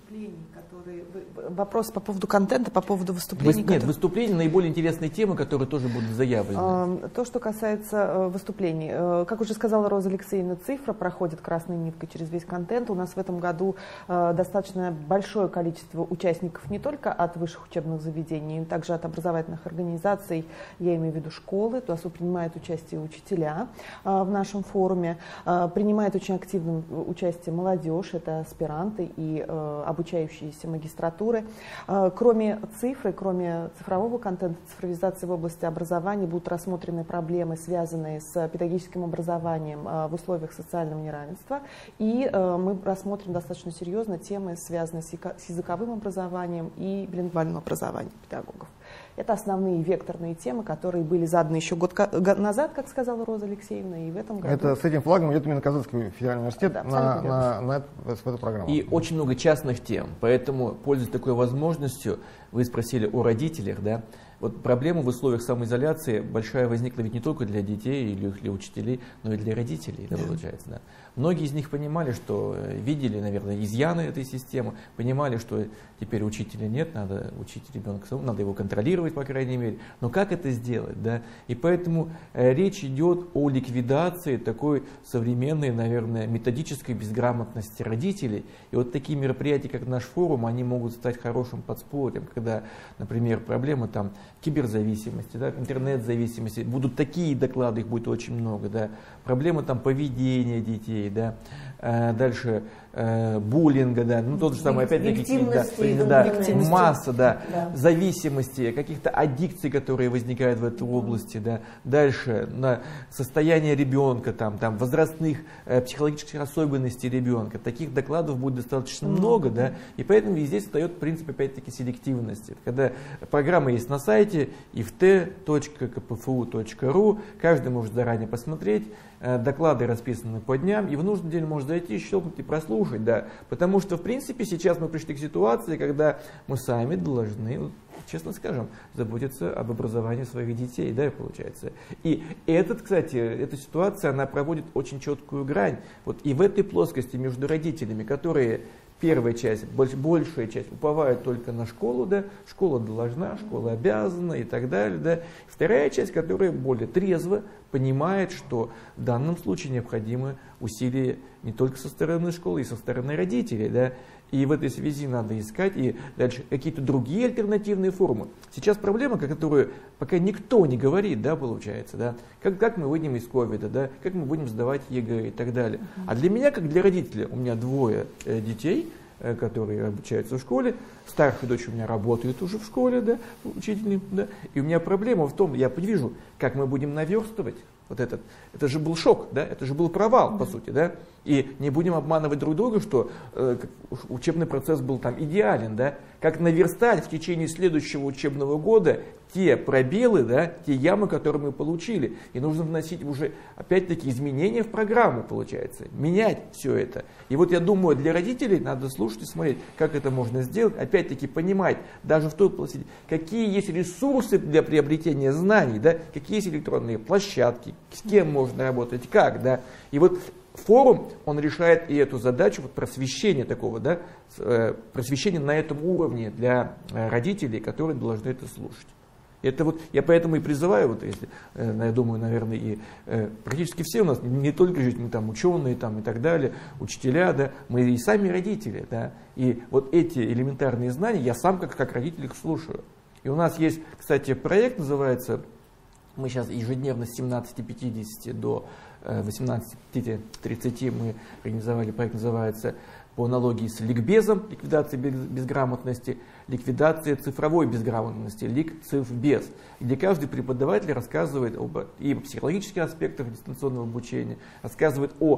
выступлений, которые... Вопрос по поводу контента, по поводу выступлений. Вы, нет, которые... выступления наиболее интересные темы, которые тоже будут заявлены. То, что касается выступлений. Как уже сказала Роза Алексеевна, цифра проходит красной ниткой через весь контент. У нас в этом году достаточно большое количество участников не только от высших учебных заведений, но также от образовательных организаций, я имею в виду школы. То есть принимают участие учителя в нашем форуме, принимает очень активное участие молодежь, это аспиранты и обучающиеся магистратуры. Кроме цифры, кроме цифрового контента, цифровизации в области образования будут рассмотрены проблемы, связанные с педагогическим образованием в условиях социального неравенства. И мы рассмотрим достаточно серьезно темы, связанные с языковым образованием и билингвальным образованием педагогов. Это основные векторные темы, которые были заданы еще год назад, как сказала Роза Алексеевна, и в этом году. Это с этим флагом идет именно Казанский федеральный университет, да, на, на, на, на эту программу. И очень много частных тем, поэтому, пользуясь такой возможностью, вы спросили о родителях, да? Вот проблема в условиях самоизоляции большая возникла ведь не только для детей или для учителей, но и для родителей, да, получается. Да. Многие из них понимали, что видели, наверное, изъяны этой системы, понимали, что теперь учителя нет, надо учить ребенка, надо его контролировать, по крайней мере. Но как это сделать? Да? И поэтому э, речь идет о ликвидации такой современной, наверное, методической безграмотности родителей. И вот такие мероприятия, как наш форум, они могут стать хорошим подспорьем, когда, например, проблемы там киберзависимости, да, интернет-зависимости, будут такие доклады, их будет очень много, да, проблемы там поведения детей, да, э, дальше э, буллинга, да, ну тот же самый, опять-таки, да, да, масса, да, да, зависимости, каких-то аддикций, которые возникают в этой области, да, дальше на состояние ребенка, там, там возрастных э, психологических особенностей ребенка, таких докладов будет достаточно mm-hmm. много, да, и поэтому и здесь встает принцип, опять-таки, селективности, когда программа есть на сайте ай эф тэ точка ка пэ эф у точка ру, каждый может заранее посмотреть, доклады расписаны по дням, и в нужный день может зайти, щелкнуть и прослушать, да, потому что, в принципе, сейчас мы пришли к ситуации, когда мы сами должны, честно скажем, заботиться об образовании своих детей, да, получается. И этот, кстати, эта ситуация, она проводит очень четкую грань, вот и в этой плоскости между родителями, которые первая часть, больш, большая часть уповает только на школу, да, школа должна, школа обязана и так далее, да. Вторая часть, которая более трезво понимает, что в данном случае необходимы усилия не только со стороны школы, и со стороны родителей, да. И в этой связи надо искать и дальше какие-то другие альтернативные формы. Сейчас проблема, которую пока никто не говорит, да, получается, да, как, как мы выйдем из ковида, да, как мы будем сдавать ЕГЭ и так далее. А для меня, как для родителя, у меня двое э, детей, э, которые обучаются в школе, старшая дочь у меня работает уже в школе, да, учителем, да, и у меня проблема в том, я вижу, как мы будем наверстывать вот этот, это же был шок, да, это же был провал, по сути, да, и не будем обманывать друг друга, что э, учебный процесс был там идеален, да, как наверстать в течение следующего учебного года те пробелы, да, те ямы, которые мы получили, и нужно вносить уже, опять-таки, изменения в программу, получается, менять все это. И вот я думаю, для родителей надо слушать и смотреть, как это можно сделать, опять-таки понимать, даже в той плоскости, какие есть ресурсы для приобретения знаний, да, какие есть электронные площадки, с кем можно работать, как, да, и вот форум, он решает и эту задачу вот, просвещения такого, да, просвещения на этом уровне для родителей, которые должны это слушать. Это вот, я поэтому и призываю, вот, если, я думаю, наверное, и э, практически все у нас, не только же мы там ученые там, и так далее, учителя, да, мы и сами родители, да, и вот эти элементарные знания я сам как, как родитель их слушаю. И у нас есть, кстати, проект, называется, мы сейчас ежедневно с семнадцати пятидесяти до восемнадцати тридцати мы организовали проект, называется по аналогии с ликбезом, ликвидация безграмотности, ликвидация цифровой безграмотности, ликцифбез, где каждый преподаватель рассказывает об, и о психологических аспектах дистанционного обучения, рассказывает о,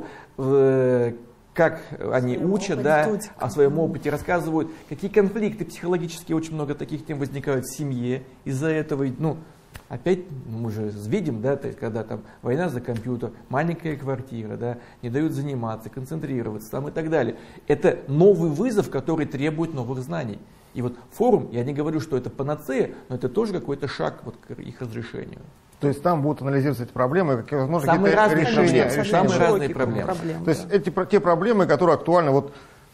э, как они учат, да, о своем опыте, рассказывают, какие конфликты психологические, очень много таких тем возникают в семье из-за этого, ну, опять мы же видим, да, то есть, когда там война за компьютер, маленькая квартира, да, не дают заниматься, концентрироваться там и так далее. Это новый вызов, который требует новых знаний. И вот форум, я не говорю, что это панацея, но это тоже какой-то шаг вот к их разрешению. То есть там будут анализироваться эти проблемы, возможно, самые какие-то разные решения. Проблемы, самые разные проблемы. проблемы. То есть эти те проблемы, которые актуальны вот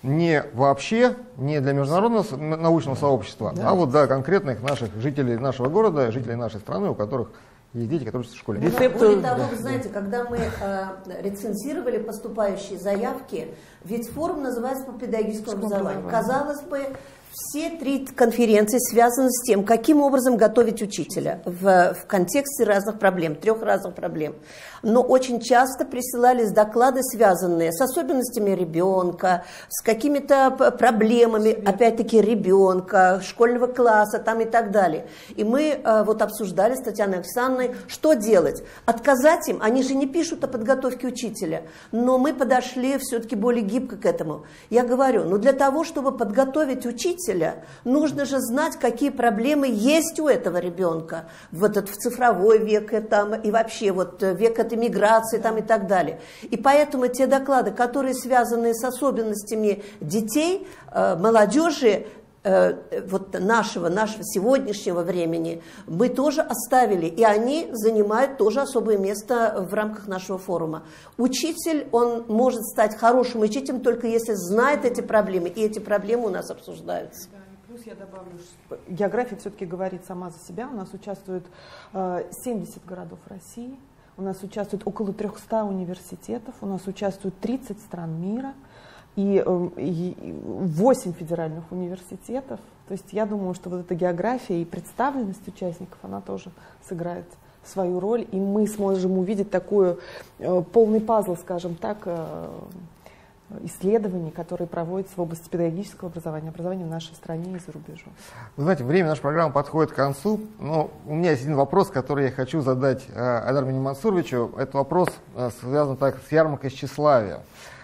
не вообще, не для международного научного сообщества, да. а вот для конкретных наших жителей нашего города, жителей нашей страны, у которых есть дети, которые учатся в школе. Рецепт... Более того, вы знаете, когда мы э, рецензировали поступающие заявки, ведь форум называется по педагогическому образованию. Казалось бы, все три конференции связаны с тем, каким образом готовить учителя в, в контексте разных проблем, трех разных проблем. Но очень часто присылались доклады, связанные с особенностями ребенка, с какими-то проблемами, опять-таки, ребенка, школьного класса там и так далее. И мы э, вот обсуждали с Татьяной Александровной, что делать. Отказать им, они же не пишут о подготовке учителя, но мы подошли все-таки более гибко к этому. Я говорю, ну для того, чтобы подготовить учителя, нужно же знать, какие проблемы есть у этого ребенка в этот в цифровой век там, и вообще вот век этой миграции там, и так далее. И поэтому те доклады, которые связаны с особенностями детей, э, молодежи, э, вот нашего, нашего сегодняшнего времени, мы тоже оставили, и они занимают тоже особое место в рамках нашего форума. Учитель, он может стать хорошим учителем только если знает эти проблемы, и эти проблемы у нас обсуждаются. Плюс я добавлю, что география все-таки говорит сама за себя. У нас участвует э, семьдесят городов России, у нас участвует около трёхсот университетов, у нас участвует тридцать стран мира и, э, и восемь федеральных университетов. То есть я думаю, что вот эта география и представленность участников, она тоже сыграет свою роль, и мы сможем увидеть такой э, полный пазл, скажем так, э, исследований, которые проводятся в области педагогического образования, образования в нашей стране и за рубежом. Вы знаете, время нашей программы подходит к концу, но у меня есть один вопрос, который я хочу задать э, Айдару Мансуровичу. Этот вопрос э, связан так с ярмаркой тщеславия.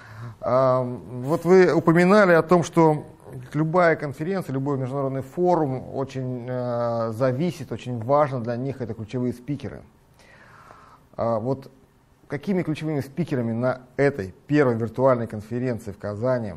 Э, вот вы упоминали о том, что любая конференция, любой международный форум очень э, зависит, очень важно для них, это ключевые спикеры. Э, вот какими ключевыми спикерами на этой первой виртуальной конференции в Казани,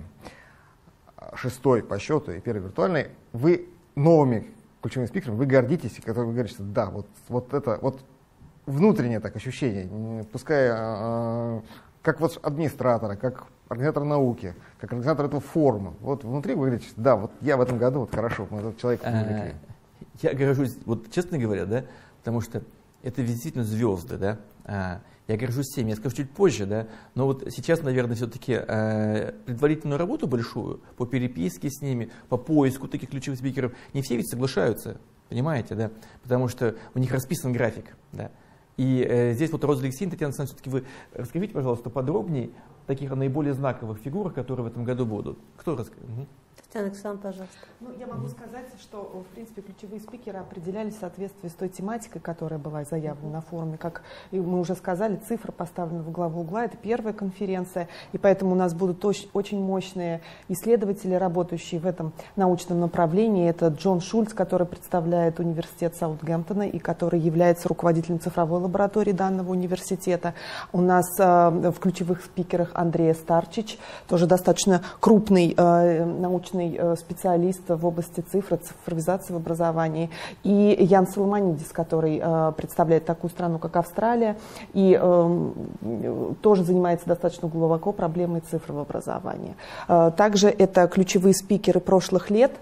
шестой по счету и первой виртуальной, вы новыми ключевыми спикерами, вы гордитесь, и когда вы говорите, что да, вот, вот это, вот внутреннее так ощущение, пускай э, как вот администратора, как организатор науки, как организатор этого форума, вот внутри вы говорите, что да, вот я в этом году, вот хорошо, мы этот человек привлекли. Я горжусь, вот честно говоря, да, потому что это действительно звезды, да. Я горжусь всеми, я скажу чуть позже, да, но вот сейчас, наверное, все-таки э, предварительную работу большую по переписке с ними, по поиску таких ключевых спикеров, не все ведь соглашаются, понимаете, да, потому что у них расписан график, да. И э, здесь вот Роза Алексеевна, Татьяна Александровна, все-таки вы расскажите, пожалуйста, подробнее таких наиболее знаковых фигурах, которые в этом году будут. Кто расскажет? Угу. Татьяна Александровна, пожалуйста. Ну, я могу сказать, что, в принципе, ключевые спикеры определялись в соответствии с той тематикой, которая была заявлена на форуме. Как мы уже сказали, цифра поставлена в главу угла, это первая конференция, и поэтому у нас будут очень мощные исследователи, работающие в этом научном направлении. Это Джон Шульц, который представляет университет Саутгемптона и который является руководителем цифровой лаборатории данного университета. У нас э, в ключевых спикерах Андрей Старчич, тоже достаточно крупный э, научный специалист в области цифры, цифровизации в образовании, и Ян Соломонидис, который э, представляет такую страну, как Австралия, и э, тоже занимается достаточно глубоко проблемой цифры в образовании. Э, также это ключевые спикеры прошлых лет,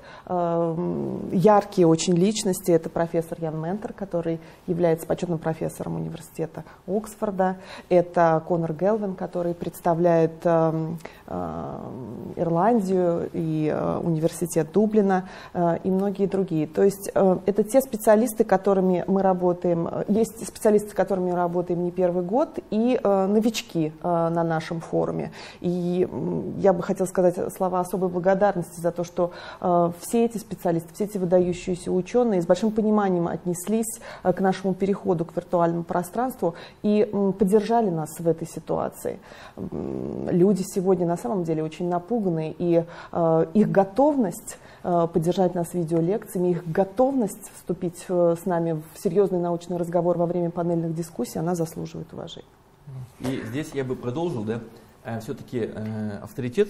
э, яркие очень личности, это профессор Ян Ментер, который является почетным профессором университета Оксфорда, это Конор Гелвин, который представляет э, э, Ирландию и э, университет Дублина э, и многие другие. То есть э, это те специалисты, которыми мы работаем, есть специалисты, с которыми мы работаем не первый год, и э, новички э, на нашем форуме. И э, я бы хотела сказать слова особой благодарности за то, что э, все эти специалисты, все эти выдающиеся ученые с большим пониманием отнеслись э, к нашему переходу к виртуальному пространству и э, поддержали нас в этой ситуации. Э, люди сегодня на самом деле очень напуганы, и э, их готовность э, поддержать нас видеолекциями, их готовность вступить э, с нами в серьезный научный разговор во время панельных дискуссий, она заслуживает уважения. И здесь я бы продолжил, да, все-таки э, авторитет,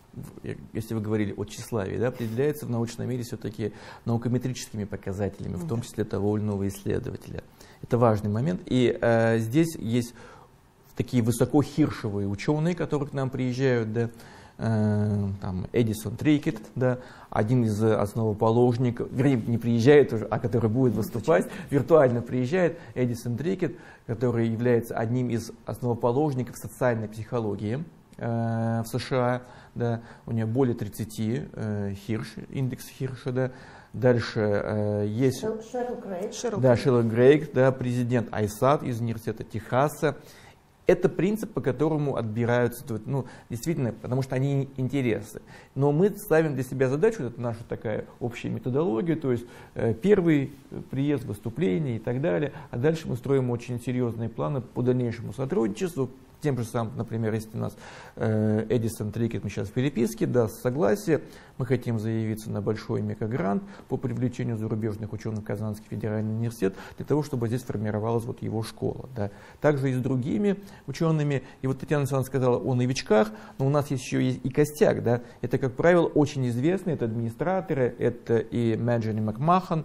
если вы говорили о тщеславии, да, определяется в научном мире все-таки наукометрическими показателями, в том числе того или иного исследователя. Это важный момент. И э, здесь есть такие высокохиршевые ученые, которые к нам приезжают, да, там Эдисон Трикет, да, один из основоположников, вернее, не приезжает уже, а который будет выступать, виртуально приезжает Эдисон Трикет, который является одним из основоположников социальной психологии э, в США. Да, у него более тридцати э, Хирш, индекс Хирша. Да. Дальше э, есть Шерил Грейг. Да, Шерил Грейг, да, президент Айсад из университета Техаса. Это принцип, по которому отбираются, ну, действительно, потому что они интересны. Но мы ставим для себя задачу, это наша такая общая методология, то есть э, первый приезд, выступление и так далее, а дальше мы строим очень серьезные планы по дальнейшему сотрудничеству. Тем же самым, например, если у нас э, Эдисон Трикет, мы сейчас в переписке, даст согласие, мы хотим заявиться на большой мегагрант по привлечению зарубежных ученых в Казанский федеральный университет, для того, чтобы здесь формировалась вот его школа. Да. Также и с другими учеными. И вот Татьяна Александровна сказала о новичках, но у нас есть еще и, и костяк. Да. Это, как правило, очень известные, это администраторы, это и Мэджини Макмахан,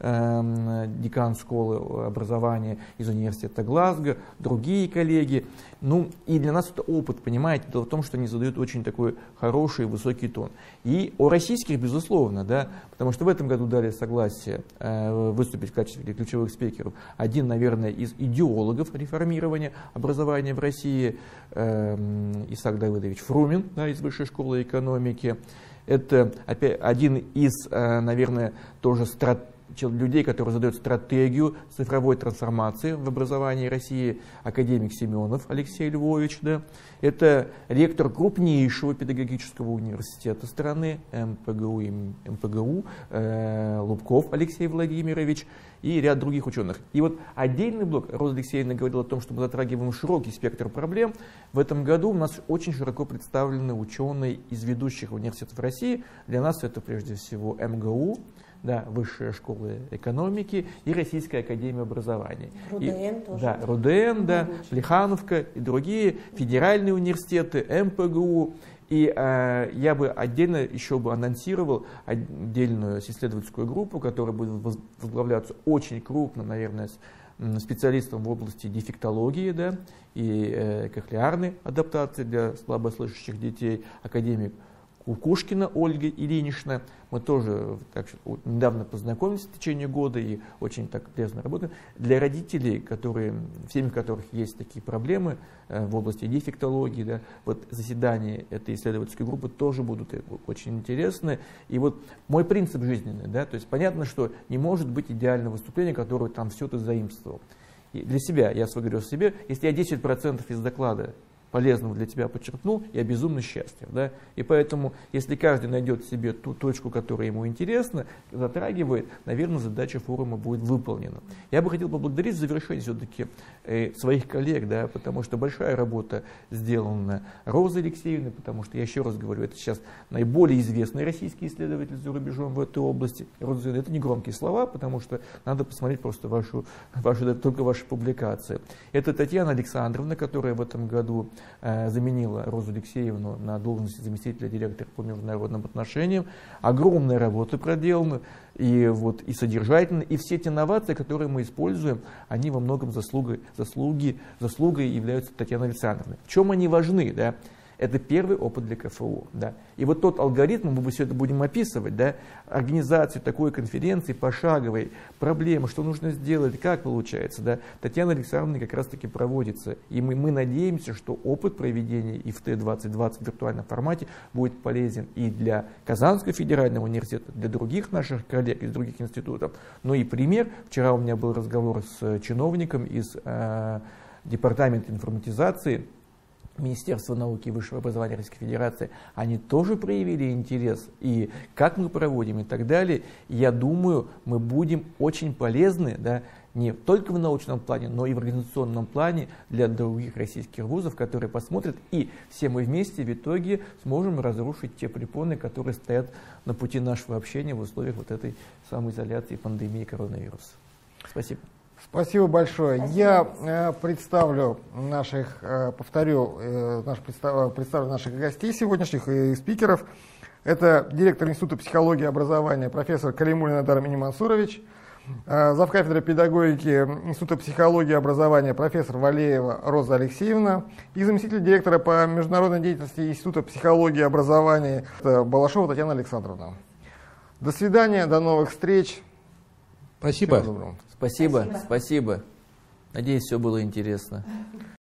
э, декан школы образования из университета Глазго, другие коллеги. Ну, и для нас это опыт, понимаете, дело в том, что они задают очень такой хороший, высокий тон. И о российских, безусловно, да, потому что в этом году дали согласие э, выступить в качестве ключевых спикеров один, наверное, из идеологов реформирования образования в России, э, Исаак Давыдович Фрумин, да, из Высшей школы экономики. Это опять один из, э, наверное, тоже стратегий, людей, которые задают стратегию цифровой трансформации в образовании России, академик Семенов Алексей Львович. Да. Это ректор крупнейшего педагогического университета страны, эм пэ гэ у, эм пэ гэ у э, Лубков Алексей Владимирович и ряд других ученых. И вот отдельный блок, Роза Алексеевна говорила о том, что мы затрагиваем широкий спектр проблем. В этом году у нас очень широко представлены ученые из ведущих университетов России. Для нас это прежде всего эм гэ у, да, Высшая школа экономики и Российская академия образования. РУДН и, тоже. Да, РУДН, да, Плехановка и другие федеральные университеты, эм пэ гэ у. И э, я бы отдельно еще бы анонсировал отдельную исследовательскую группу, которая будет возглавляться очень крупным, наверное, специалистом в области дефектологии, да, и э, кохлеарной адаптации для слабослышащих детей, академик Кукушкина Ольга Ильинична. Мы тоже так, недавно познакомились в течение года и очень так тесно работаем. Для родителей, которые, в семьях которых есть такие проблемы э, в области дефектологии, да, вот заседания этой исследовательской группы тоже будут очень интересны. И вот мой принцип жизненный, да, то есть понятно, что не может быть идеального выступления, которое там все ты заимствовал. И для себя, я свой говорю о себе, если я десять процентов из доклада полезного для тебя подчеркнул, я безумно счастлив. Да? И поэтому, если каждый найдет себе ту точку, которая ему интересна, затрагивает, наверное, задача форума будет выполнена. Я бы хотел поблагодарить в завершении все-таки э, своих коллег, да, потому что большая работа сделана Розой Алексеевной, потому что, я еще раз говорю, это сейчас наиболее известный российский исследователь за рубежом в этой области. Роза, это не громкие слова, потому что надо посмотреть просто вашу, вашу, только ваши публикации. Это Татьяна Александровна, которая в этом году заменила Розу Алексеевну на должности заместителя директора по международным отношениям. Огромная работа проделана, и, вот, и содержательно, и все те инновации, которые мы используем, они во многом заслугой, заслуги, заслугой являются Татьяны Александровны. В чем они важны? Да? Это первый опыт для ка эф у. Да. И вот тот алгоритм, мы все это будем описывать, да, организацию такой конференции, пошаговой, проблемы, что нужно сделать, как получается. Да. Татьяна Александровна как раз таки проводится. И мы, мы надеемся, что опыт проведения ай эф ти двадцать двадцать в виртуальном формате будет полезен и для Казанского федерального университета, для других наших коллег из других институтов. Ну и пример. Вчера у меня был разговор с чиновником из э, Департамента информатизации Министерства науки и высшего образования Российской Федерации, они тоже проявили интерес, и как мы проводим и так далее. Я думаю, мы будем очень полезны, да, не только в научном плане, но и в организационном плане для других российских вузов, которые посмотрят, и все мы вместе в итоге сможем разрушить те препоны, которые стоят на пути нашего общения в условиях вот этой самоизоляции, пандемии коронавируса. Спасибо. Спасибо большое. Спасибо. Я э, представлю наших, э, повторю, э, наш, представ, представлю наших гостей сегодняшних и спикеров. Это директор Института психологии и образования профессор Калимуллин Айдар Минимансурович, Завкафедрой педагогики Института психологии и образования профессор Валеева Роза Алексеевна и заместитель директора по международной деятельности Института психологии и образования Балашова Татьяна Александровна. До свидания, до новых встреч. Спасибо. Спасибо, спасибо. спасибо. Надеюсь, все было интересно.